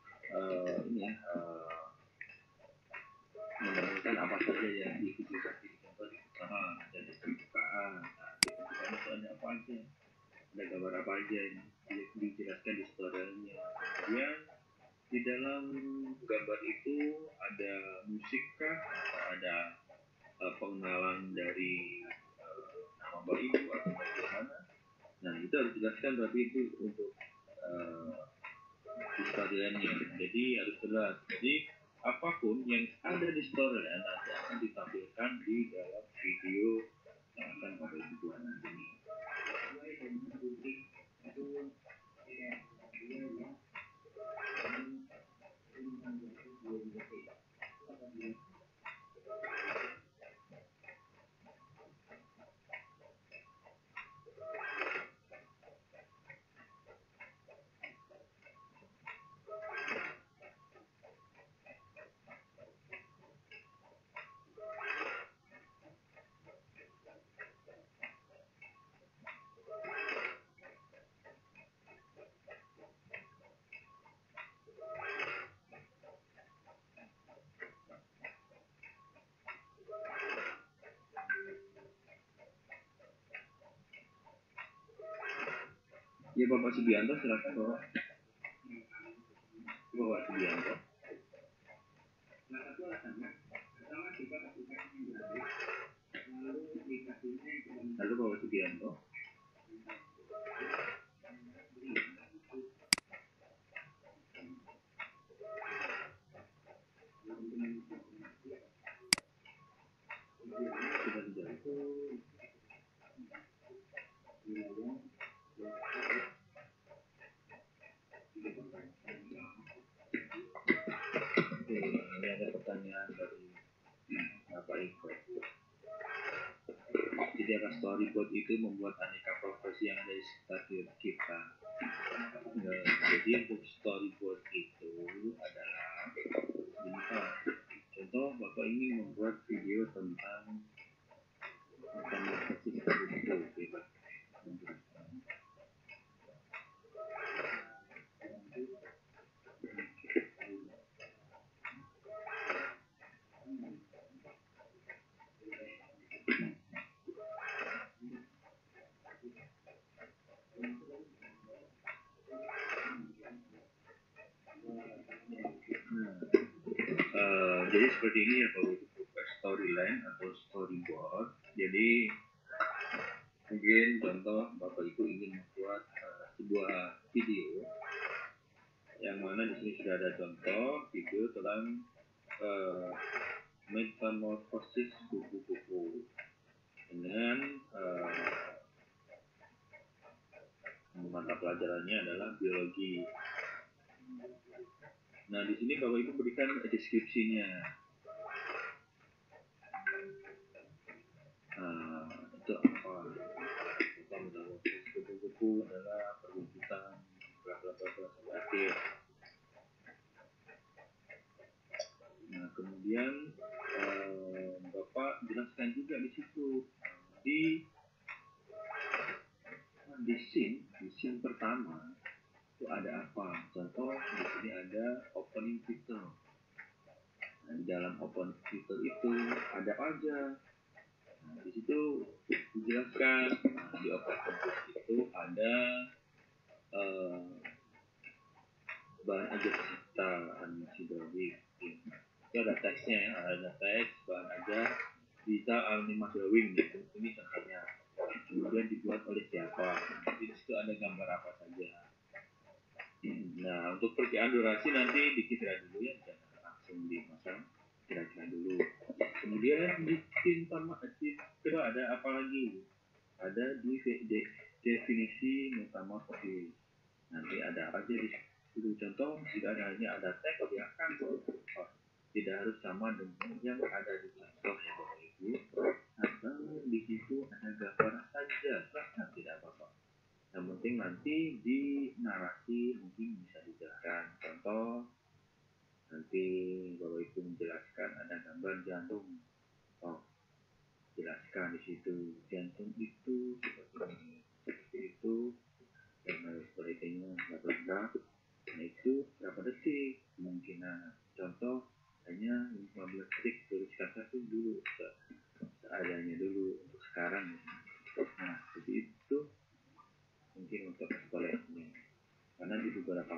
menampilkan apa saja yang di video tadi. Contoh di pertama ada pembukaan. Nah, di pembukaan itu ada apa aja? Ada gambar apa aja ini? Dijelaskan di storyline-nya. Kemudian di dalam gambar itu ada musik kah? Atau ada pengenalan dari nama Bapak Ibu atau bagaimana? Nah itu harus dijelaskan berarti itu untuk di storyline-nya. Jadi harus jelas. Jadi apapun yang ada di storyline nanti akan ditampilkan di dalam video yang akan Bapak Ibu buat nanti. Ya Bapak Subianto silakan Bapak. Bapak Subianto. Lalu Bapak Subianto. Sudah dijawab. Oke, ini ada pertanyaan dari Bapak Iko. adalah storyboard itu membuat aneka profesi yang ada di sekitar kita. Jadi untuk storyboard itu adalah misal, contoh Bapak ingin membuat video tentang profesi seperti itu, bebas menjelaskan. Jadi seperti ini ya Bapak Ibu, storyline atau storyboard. Jadi mungkin contoh Bapak Ibu ingin membuat sebuah video yang mana di sini sudah ada contoh video tentang metamorfosis kupu-kupu dengan mata pelajarannya adalah biologi. Nah, di sini Bapak Ibu berikan deskripsinya. Itu apa? Metamorfosis kupu-kupu adalah perwujudan bla bla bla bla sampai akhir. Nah, kemudian Bapak jelaskan juga di situ di scene pertama itu ada apa? Contoh di sini ada opening title. Nah, di dalam opening title itu ada apa aja? Nah, di situ dijelaskan. Nah, di opening title itu ada bahan ajar cipta animasi drawing. Itu ada teksnya ya, ada teks bahan ajar digital animasi drawing gitu. Ini contohnya. Kemudian dibuat oleh siapa? Di situ ada gambar apa saja. Nah, untuk perkiraan durasi nanti dikira dulu ya, jangan langsung dipasang, kira-kira dulu. Kemudian di scene kedua ada apa lagi? Ada di definisi metamorfosis. Nanti ada aja di situ. Contoh, tidak hanya ada teks di akan tidak harus sama dengan yang ada di contoh ya Bapak Ibu. Atau di situ ada gambar saja, tidak apa-apa. Yang penting nanti di narasi mungkin bisa dijelaskan. Contoh, nanti Bapak Ibu menjelaskan ada gambar jantung. Oh, jelaskan di situ jantung itu seperti itu, dan harus sebagainya, bla bla bla. Nah itu berapa detik kemungkinan. Contoh hanya 15 detik, tuliskan satu dulu seadanya dulu untuk sekarang. Nah seperti itu mungkin untuk sekolahnya, karena di beberapa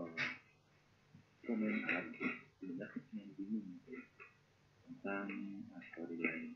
komentar banyak yang bingung tentang storyline.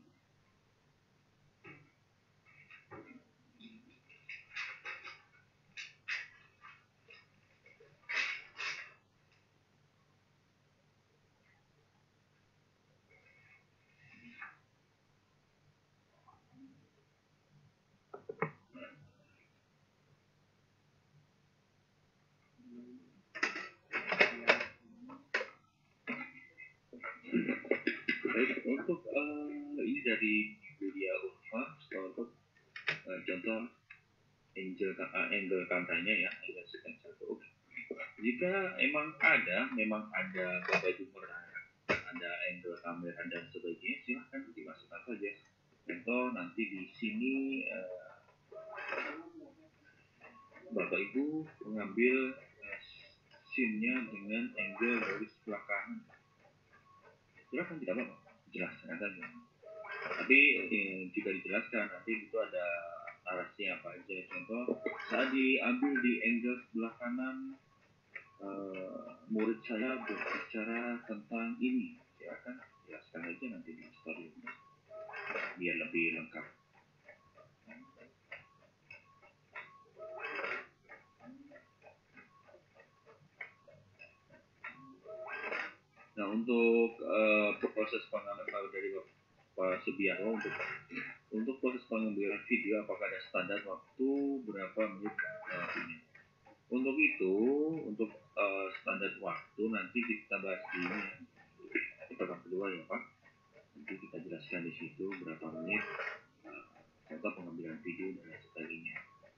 Baik, untuk ini dari Budia Ulfa, untuk contoh angle kameranya ya, angle sekian satu. Jika memang ada Bapak Ibu ada angle kamera dan sebagainya, silahkan dimasukkan saja. Contoh nanti di sini Bapak Ibu mengambil scene-nya dengan angle dari sebelah kanan. Silahkan, tidak apa-apa, jelaskan saja. Tapi jika dijelaskan nanti itu ada narasi apa aja. Contoh saat diambil di angle sebelah kanan, murid saya berbicara tentang ini, silakan jelaskan aja nanti di story biar lebih lengkap. Nah, untuk proses pengambilan dari Pak Subianto, untuk proses pengambilan video apakah ada standar waktu berapa menit ini? Untuk itu, untuk standar waktu nanti kita bahas di ini pertemuan kedua ya Pak. Nanti kita jelaskan di situ berapa menit. Contoh dan lain sebagainya.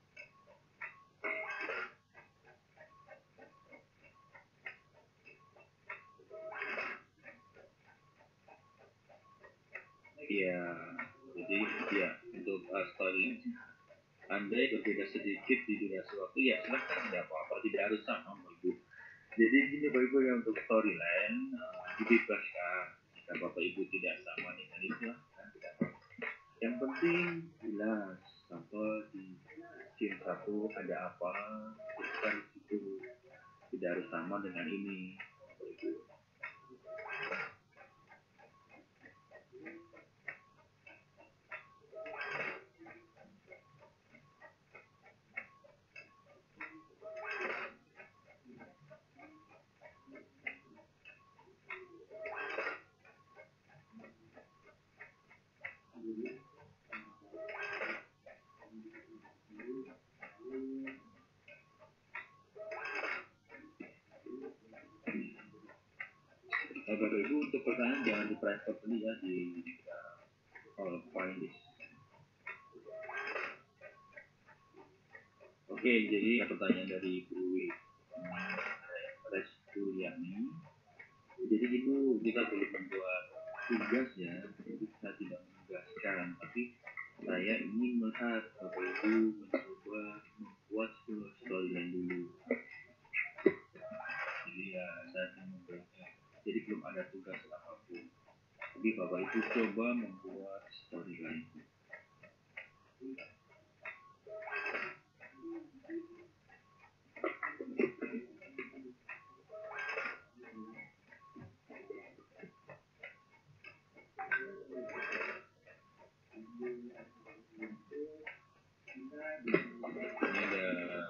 Ya, jadi ya untuk story andai berbeda sedikit di durasi waktu, ya silahkan, tidak apa-apa, tidak harus sama Bapak Ibu. Jadi gini Bapak Ibu, yang untuk storyline dibebaskan. Jika Bapak Ibu tidak sama dengan itu, silahkan, tidak apa-apa. Yang penting jelas, contoh di scene 1 ada apa, bukan itu tidak harus sama dengan ini Bapak Ibu. Bapak Ibu, untuk pertanyaan jangan di private dulu ya, di find this. Oke, jadi pertanyaan dari Bu Restuliani. Jadi Ibu, kita boleh membuat tugas ya, jadi saya tidak menugaskan, tapi saya ingin melihat Bapak Ibu mencoba membuat sebuah storyline dulu. Jadi ya, saya ingin memberikan, jadi belum ada tugas apapun, tapi Bapak Ibu coba membuat storyline. Ini ada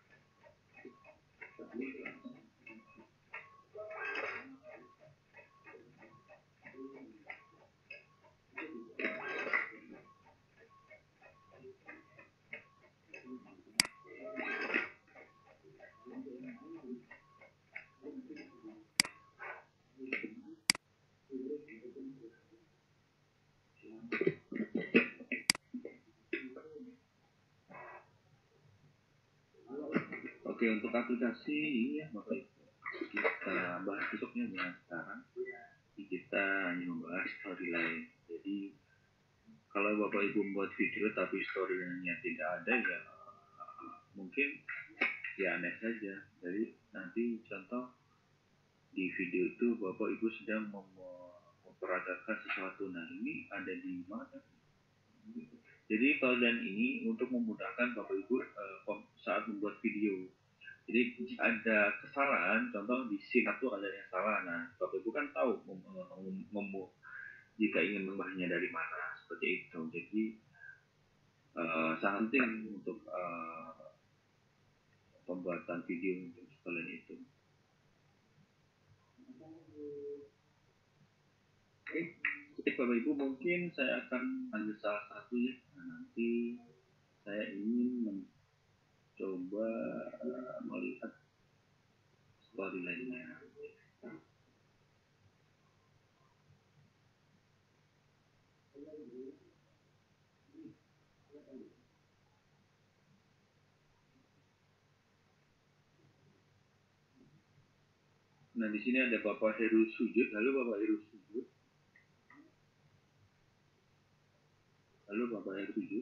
Oke, untuk aplikasi ya Bapak Ibu, kita bahas besoknya, jangan sekarang. Kita hanya membahas storyline. Jadi kalau Bapak Ibu membuat video tapi storyline-nya tidak ada, ya mungkin ya aneh saja. Jadi nanti contoh di video itu Bapak Ibu sedang memperagakan sesuatu, nah ini ada di mana? Jadi kalian ini untuk memudahkan Bapak Ibu saat membuat video. Jadi ada kesalahan, contoh di scene itu ada yang salah. Nah, Bapak Ibu kan tahu jika ingin mengubahnya dari mana, seperti itu. Jadi sangat penting untuk pembuatan video untuk kalian itu. Oke, Bapak Ibu, mungkin saya akan ambil salah satu ya. Nah, nanti saya ingin mencoba melihat storyline-nya. Nah, di sini ada Bapak Heru Sujud. Halo Bapak Heru Sujud. Halo Bapak Heru Sujud.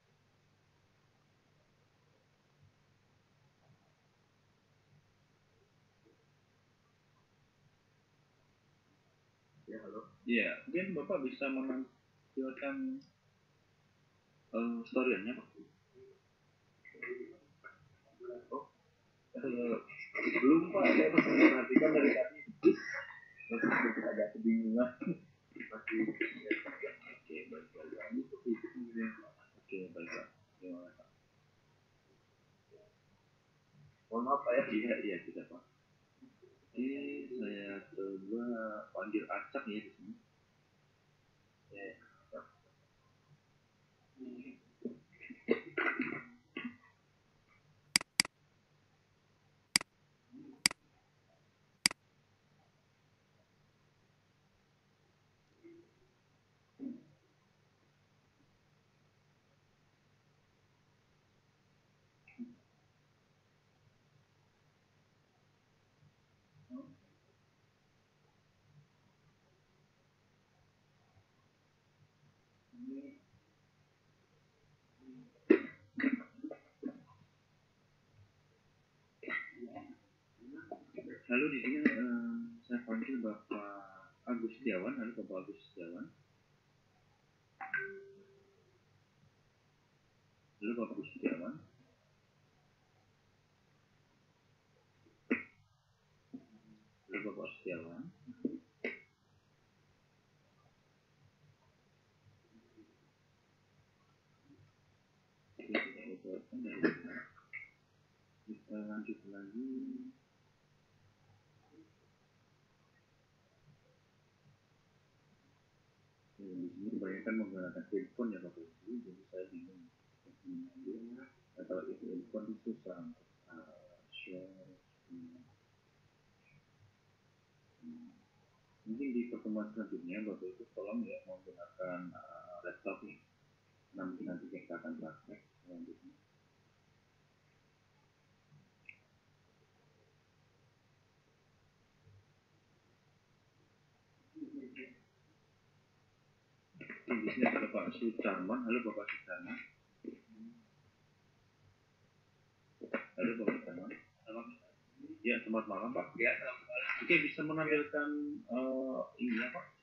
Ya, halo. Iya, mungkin Bapak bisa menampilkan story-nya Pak. Oh, belum Pak, saya masih memperhatikan dari tadi. Masih agak kebingungan. Masih. Oke, baik. Oke, baik Pak. Terima kasih Pak. Mohon maaf Pak ya. Iya, tidak Pak. Oke, saya coba panggil acak ya di sini. Ya. Lalu di sini saya panggil Bapak Agus Setiawan. Halo Bapak Agus Setiawan. Halo Bapak Agus Setiawan. Halo Bapak Setiawan. Kita lanjut lagi. Di sini kebanyakan menggunakan handphone ya Bapak Ibu, jadi saya bingung. Kalau itu handphone itu susah untuk share. Mungkin di pertemuan selanjutnya Bapak Ibu tolong ya menggunakan laptop nih. Nanti kita akan praktek selanjutnya. Di sini ada Bapak Sucarman. Halo Bapak Sucarman. Halo Bapak Sucarman. Ya, selamat malam Pak. Ya, selamat malam. Oke, bisa menampilkan ini ya Pak?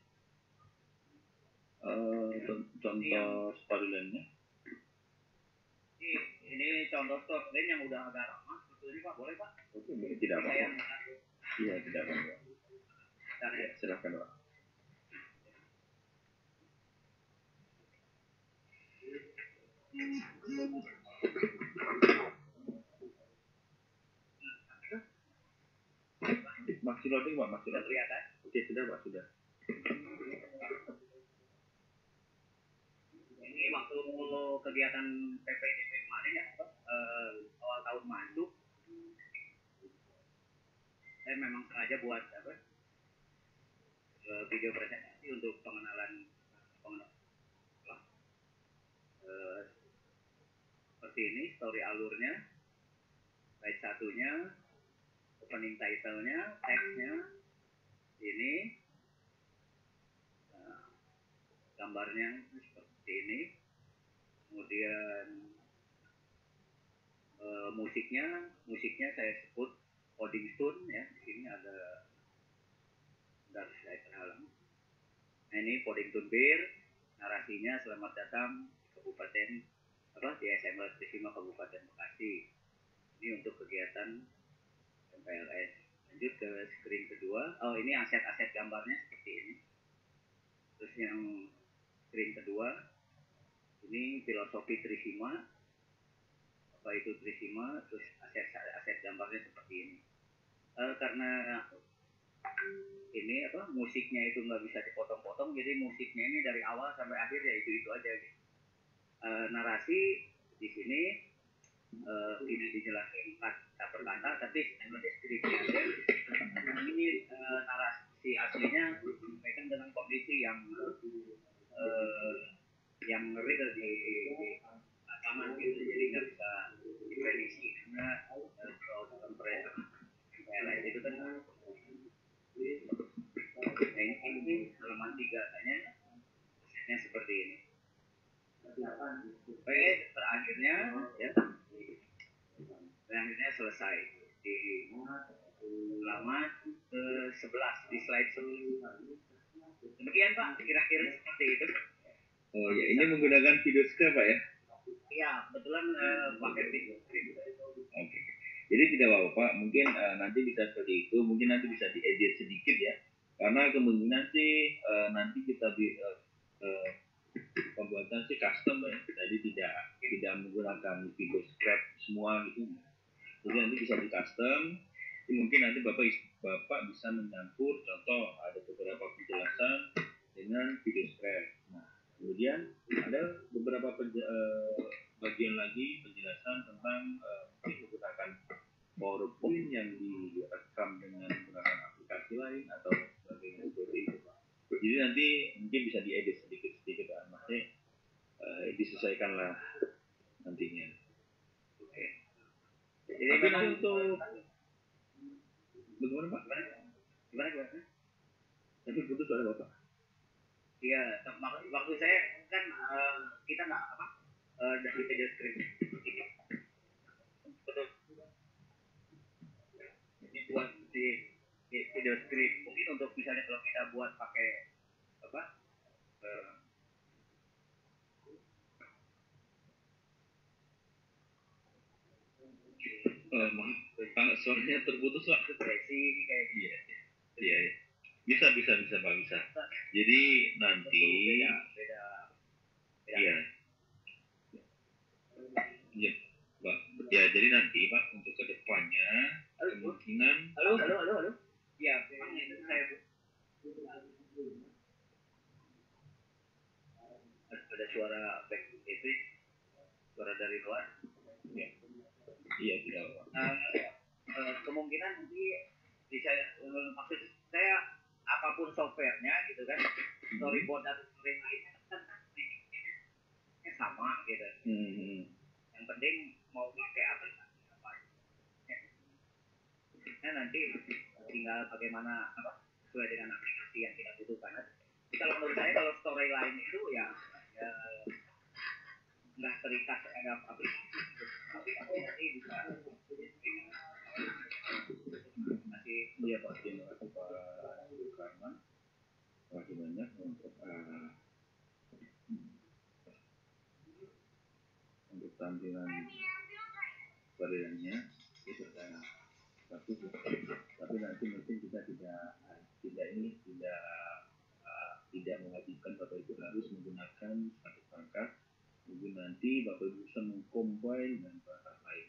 Contoh sparilennya. Ini contoh sparilen yang udah agak lama. Sebetulnya Pak, boleh Pak? Oke, tidak apa-apa. Iya, tidak apa-apa. Ya, silakan Pak. Masih loading Pak, masih loading. Kelihatan? Oke, sudah Pak, sudah. Ini waktu kegiatan PPDB kemarin ya, awal tahun masuk, saya memang sengaja buat video presentasi untuk pengenalan seperti ini, story alurnya, slide satunya, opening title-nya, text-nya, ini, gambarnya seperti ini, kemudian musiknya saya sebut coding tune ya. Di sini ada saya terhalang. Nah, ini coding tune bir, narasinya selamat datang di Kabupaten di SMA Trisima Kabupaten Bekasi. Ini untuk kegiatan MPLS. Lanjut ke screen kedua. Oh, ini aset-aset gambarnya seperti ini. Terus yang screen kedua, ini filosofi Trisima. Apa itu Trisima? Terus aset gambarnya seperti ini. Karena ini musiknya itu nggak bisa dipotong-potong, jadi musiknya ini dari awal sampai akhir ya itu aja gitu. Narasi di sini tidak dijelaskan kata per kata, tapi deskripsi aja. Ini narasi aslinya disampaikan dengan kondisi yang real di lapangan gitu, jadi nggak bisa diprediksi karena dalam PLS itu kan. Nah, ini halaman 3 tanya seperti ini. Oke, terakhirnya selesai di halaman 11 di slide 11. Demikian Pak, kira-kira seperti itu. Oh ya, ini menggunakan video script Pak ya? Iya, kebetulan pakai video script. Oke. Jadi tidak apa-apa Pak, mungkin nanti bisa seperti itu, mungkin nanti bisa diedit sedikit ya. Karena kemungkinan sih nanti kita pembuatan sih custom ya, jadi tidak menggunakan video script semua gitu. Jadi nanti bisa di custom. Jadi mungkin nanti Bapak bisa mencampur, contoh ada beberapa penjelasan dengan video script. Nah, kemudian ada beberapa bagian lagi penjelasan tentang menggunakan PowerPoint yang direkam dengan menggunakan aplikasi lain atau sebagainya seperti itu Pak. Jadi nanti mungkin bisa diedit sedikit Pak, maksudnya disesuaikanlah nantinya. Oke. Jadi nanti untuk bagaimana Pak? Gimana? Tapi putus suara Bapak. Iya, waktu saya kan kita nggak dari video script ini. Betul. Ini buat di video script mungkin untuk misalnya kalau kita buat pakai apa maaf, suaranya terputus Pak. depresi kayak gitu. Iya. Bisa Pak, bisa. Jadi nanti beda. Iya. Iya, Pak. Ya, jadi nanti Pak untuk kedepannya kemungkinan. Halo. Iya, memang itu saya ada suara back itu, suara dari luar. Iya, tidak Pak. Kemungkinan nanti bisa maksud saya apapun softwarenya gitu kan, storyboard dan story lainnya kan sama gitu. Yang penting mau pakai apa. Nah, nanti tinggal bagaimana sesuai dengan aplikasi yang kita butuhkan. Kalau menurut saya kalau storyline itu ya nggak terikat terhadap aplikasi, tapi nanti bisa masih. Iya Pak, terima kasih Pak Zulkarman. Terima kasih banyak untuk tampilan storyline-nya itu sudah bagus, tapi nanti mungkin kita tidak mewajibkan Bapak Ibu harus menggunakan satu perangkat. Mungkin nanti Bapak Ibu bisa mengcombine dengan perangkat lain.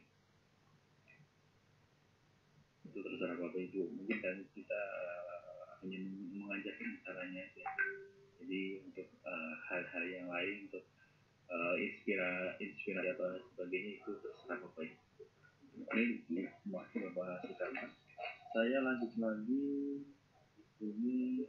Itu terserah Bapak Ibu. Mungkin kan kita hanya mengajarkan caranya aja. Jadi untuk hal-hal yang lain, untuk inspirasi atau sebagainya itu terserah Bapak Ibu. Ini masih Bapak Sukarman. Saya lanjut lagi ini.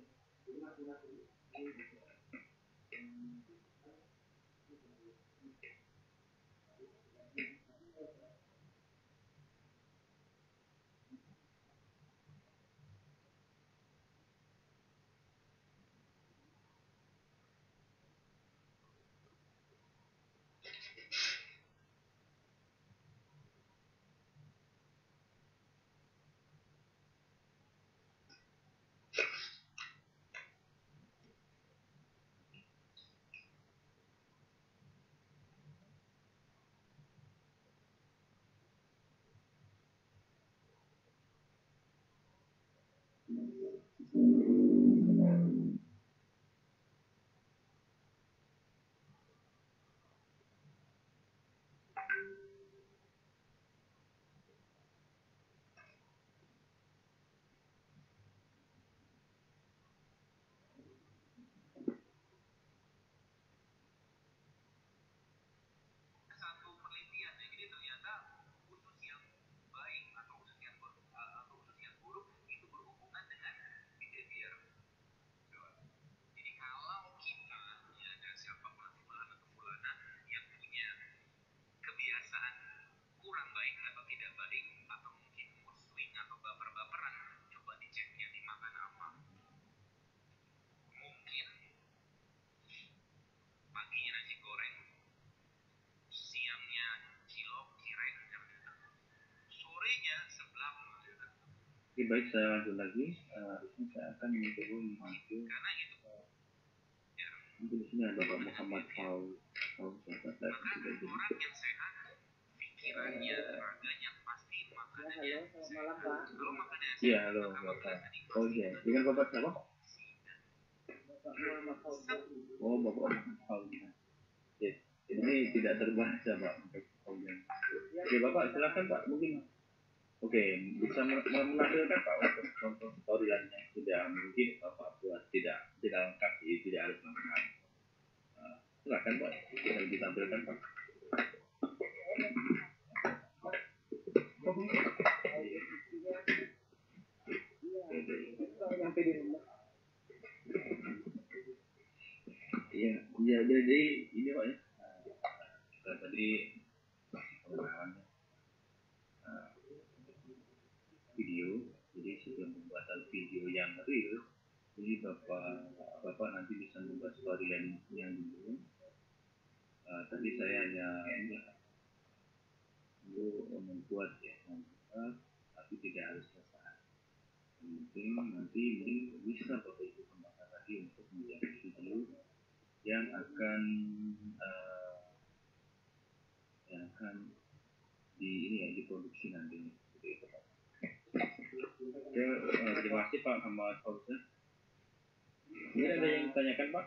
Oke, baik, saya lanjut lagi. Harusnya saya akan mencoba maju. Mungkin di sini ada Pak Muhammad Paul. Iya, halo Bapak. Oh iya, dengan Bapak siapa? Oh, Bapak Muhammad Paul. Ya, ini tidak terbaca Pak. Oke, Bapak silakan Pak. Mungkin oke, bisa menampilkan Pak untuk contoh storyline yang sudah mungkin Bapak buat tidak lengkap, jadi tidak harus lengkap. Silakan Pak, bisa ditampilkan Pak. Iya, jadi ini Pak ya. Kita tadi pengenalan video, jadi sebelum pembuatan video yang real, jadi Bapak nanti bisa membuat storyline yang dulu. Tadi saya hanya membuat ya, tapi tidak harus selesai. Nanti mungkin bisa Bapak Ibu kembangkan lagi untuk menjadi video yang akan diproduksi nanti. Oke, terima kasih Pak Ahmad Fauzan. Ini ada yang ditanyakan Pak?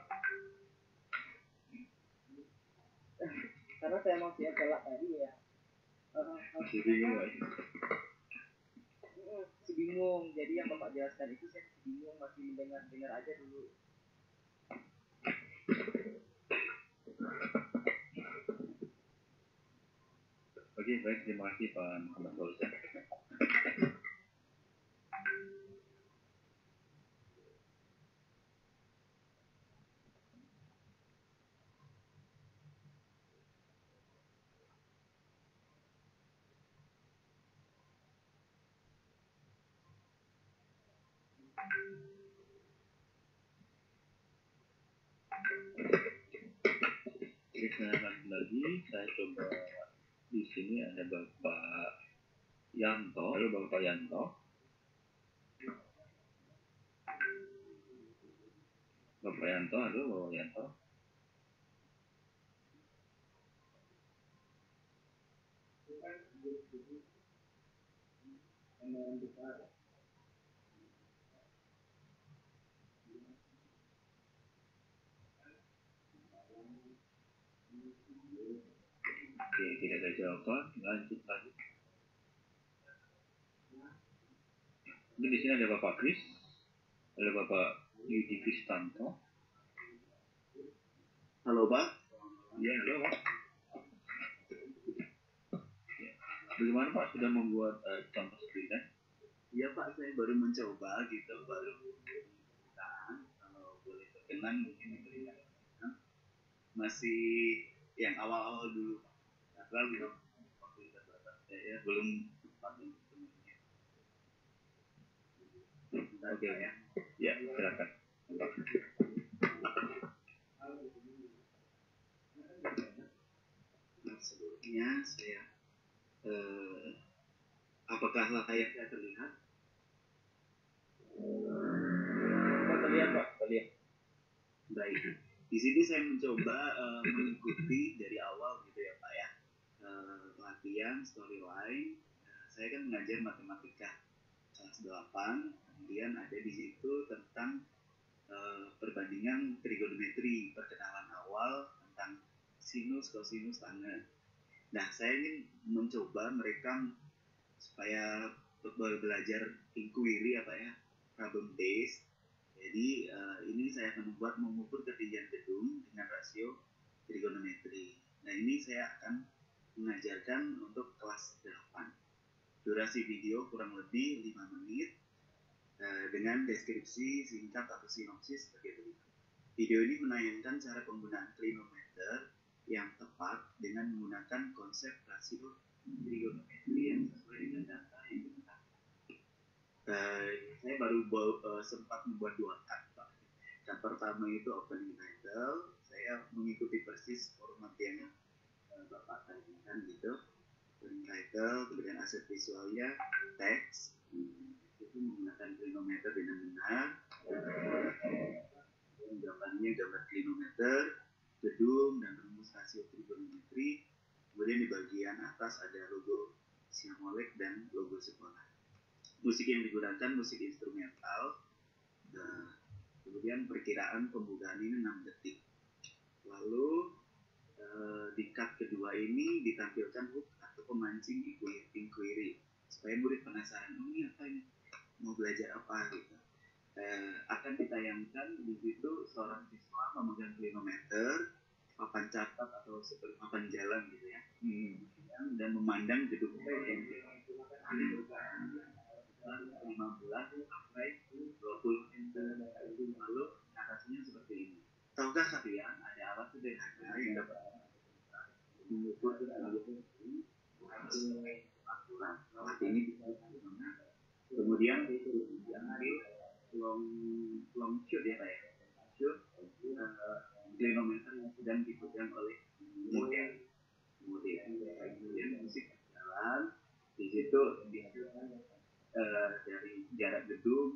Karena saya masih galak tadi ya. Masih bingung Pak? Masih bingung. Jadi yang Bapak jelaskan itu saya masih bingung, masih mendengar aja dulu. Oke, baik, terima kasih Pak Ahmad Fauzan. Lagi saya coba di sini ada Bapak Yanto. Halo Bapak Yanto. Bapak Yanto, halo Bapak Yanto. Oke, tidak ada jawaban. Lanjut lagi. Ini di sini ada Bapak Kris. Halo Bapak Yudi Kristanto. Halo Pak. Iya, halo Pak. Ya. Bagaimana Pak sudah membuat contoh screen? Iya Pak, saya baru mencoba gitu, baru kalau boleh berkenan mungkin diberikan masih yang awal-awal dulu Pak. Karena belum waktu itu saya belum sempat untuk semuanya. Oke ya. Ya, silakan. Nah, sebelumnya saya apakah layaknya terlihat? Terlihat Pak, terlihat. Baik. Di sini saya mencoba mengikuti dari awal gitu ya Pak ya. Latihan storyline. Saya kan mengajar matematika kelas 8, kemudian ada di situ tentang perbandingan trigonometri, perkenalan awal tentang sinus, kosinus, tangent. Nah, saya ingin mencoba mereka supaya belajar inquiry apa ya, problem based. Jadi ini saya akan membuat mengukur ketinggian gedung dengan rasio trigonometri. Nah, ini saya akan mengajarkan untuk kelas 8. Durasi video kurang lebih 5 menit dengan deskripsi singkat atau sinopsis sebagai berikut. Video ini menayangkan cara penggunaan klinometer yang tepat dengan menggunakan konsep rasio trigonometri yang sesuai dengan data yang ditetapkan. Saya baru sempat membuat 2 cut Pak. Cut pertama itu opening title, saya mengikuti persis format yang Bapak tanyakan gitu. Opening title, kemudian aset visualnya teks, itu menggunakan klinometer dengan benar. Gambarnya gambar klinometer, gedung, dan rumus rasio trigonometri. Kemudian di bagian atas ada logo Siamolek dan logo sekolah. Musik yang digunakan musik instrumental. Kemudian perkiraan pembukaan ini 6 detik. Lalu di cut kedua ini ditampilkan hook atau pemancing inquiry supaya murid penasaran, oh ini apa ini, mau belajar apa gitu. Akan ditayangkan di situ seorang siswa memegang klinometer, papan catat atau seperti papan jalan gitu ya, dan memandang gedung yang 15 sampai 20 meter. Lalu narasinya seperti ini. Tahukah kalian ada alat sederhana yang dapat mengukur aturan? Alat ini bisa kemudian diambil long shoot ya Pak ya, shoot klinometer yang sedang dipegang oleh model. Kemudian musik jalan di situ dari jarak gedung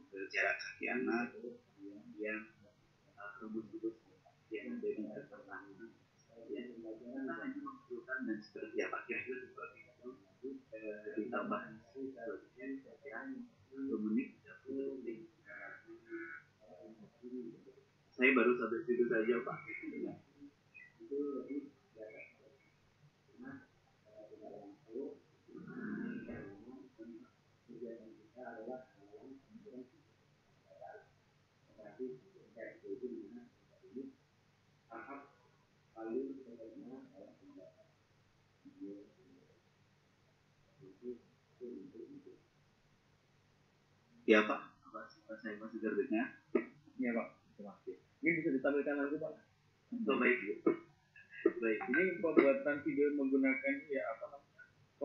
Ya Pak, saya masih terdengar. Iya Pak, terima kasih. Ini bisa ditampilkan lagi Pak. Oh, baik. Baik. Ini pembuatan video menggunakan ya apa namanya?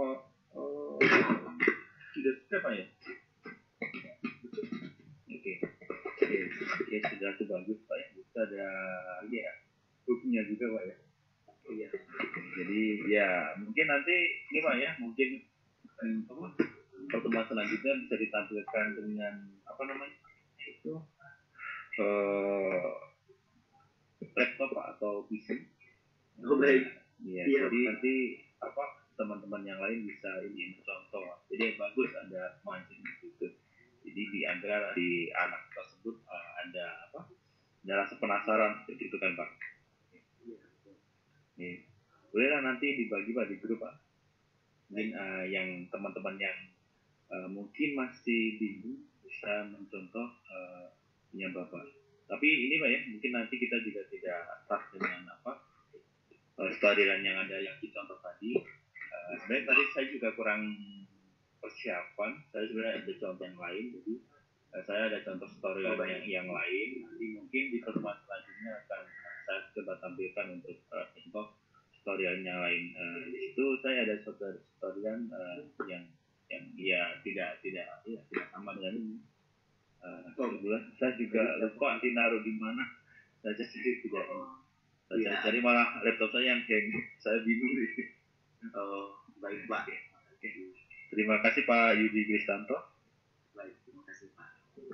Sudah siapa ya? Oke. Oke, sudah itu bagus Pak ya. Kita ada ini ya, bukunya juga Pak ya. Iya. Jadi ya mungkin nanti ini Pak ya, mungkin pertemuan selanjutnya bisa ditampilkan dengan apa namanya itu laptop Pak, atau PC. Oh, baik. Iya. Iya, Jadi Pak. nanti apa teman-teman yang lain bisa ini mencontoh. Jadi bagus ada mancing di situ. Jadi di antara di anak tersebut ada apa? Ada rasa penasaran seperti itu kan Pak. Iya. Bolehlah nanti dibagi Pak di grup Pak. Mungkin yang teman-teman yang mungkin masih bingung bisa mencontoh punya Bapak. Tapi ini Pak ya, mungkin nanti kita juga tidak start dengan apa storyline yang ada yang dicontoh tadi. Sebenarnya tadi saya juga kurang persiapan. Saya sebenarnya ada contoh yang lain, jadi saya ada contoh storyline yang lain. Nanti mungkin di pertemuan selanjutnya akan saya coba tampilkan untuk contoh storyline yang lain. Di situ saya ada storyline yang ya tidak sama dengan ini. Saya juga lupa nanti naruh di mana. Saya jadi tidak jadi malah laptop saya yang hang. Saya bingung nih. Baik Pak. Oke. Terima kasih Pak Yudi Kristanto. Baik, terima kasih Pak.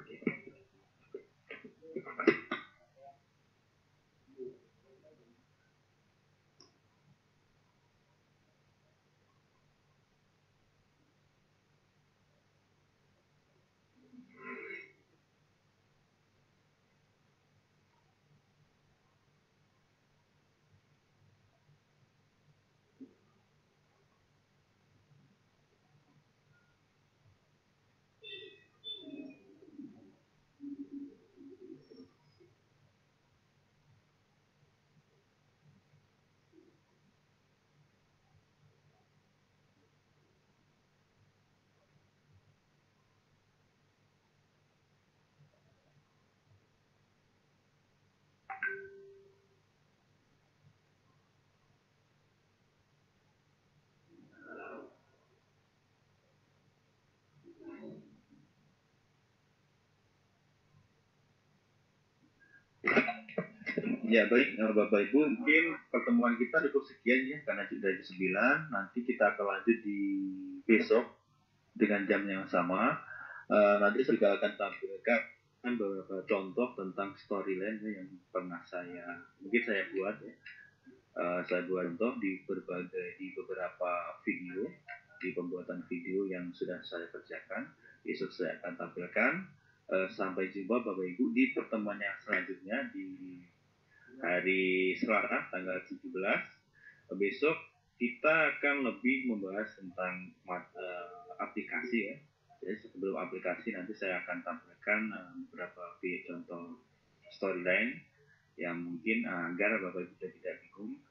Ya baik, Bapak Ibu, mungkin pertemuan kita cukup sekian ya, karena sudah jam 9. Nanti kita akan lanjut di besok dengan jam yang sama. Nanti saya juga akan tampilkan beberapa contoh tentang storyline yang pernah mungkin saya buat ya. Saya buat contoh di beberapa video, di pembuatan video yang sudah saya kerjakan. Besok saya akan tampilkan. Sampai jumpa Bapak Ibu di pertemuan yang selanjutnya di hari Selasa tanggal 17. Besok kita akan lebih membahas tentang aplikasi ya. Jadi sebelum aplikasi nanti saya akan tampilkan beberapa contoh storyline yang mungkin agar Bapak Ibu tidak bingung.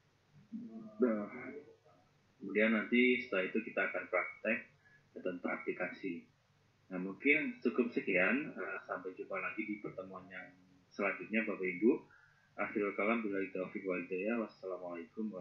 Kemudian nanti setelah itu kita akan praktek tentang aplikasi. Nah mungkin cukup sekian. Sampai jumpa lagi di pertemuan yang selanjutnya Bapak Ibu. Akhirul kalam billahi taufiq wal hidayah. Wassalamualaikum warahmatullahi wabarakatuh.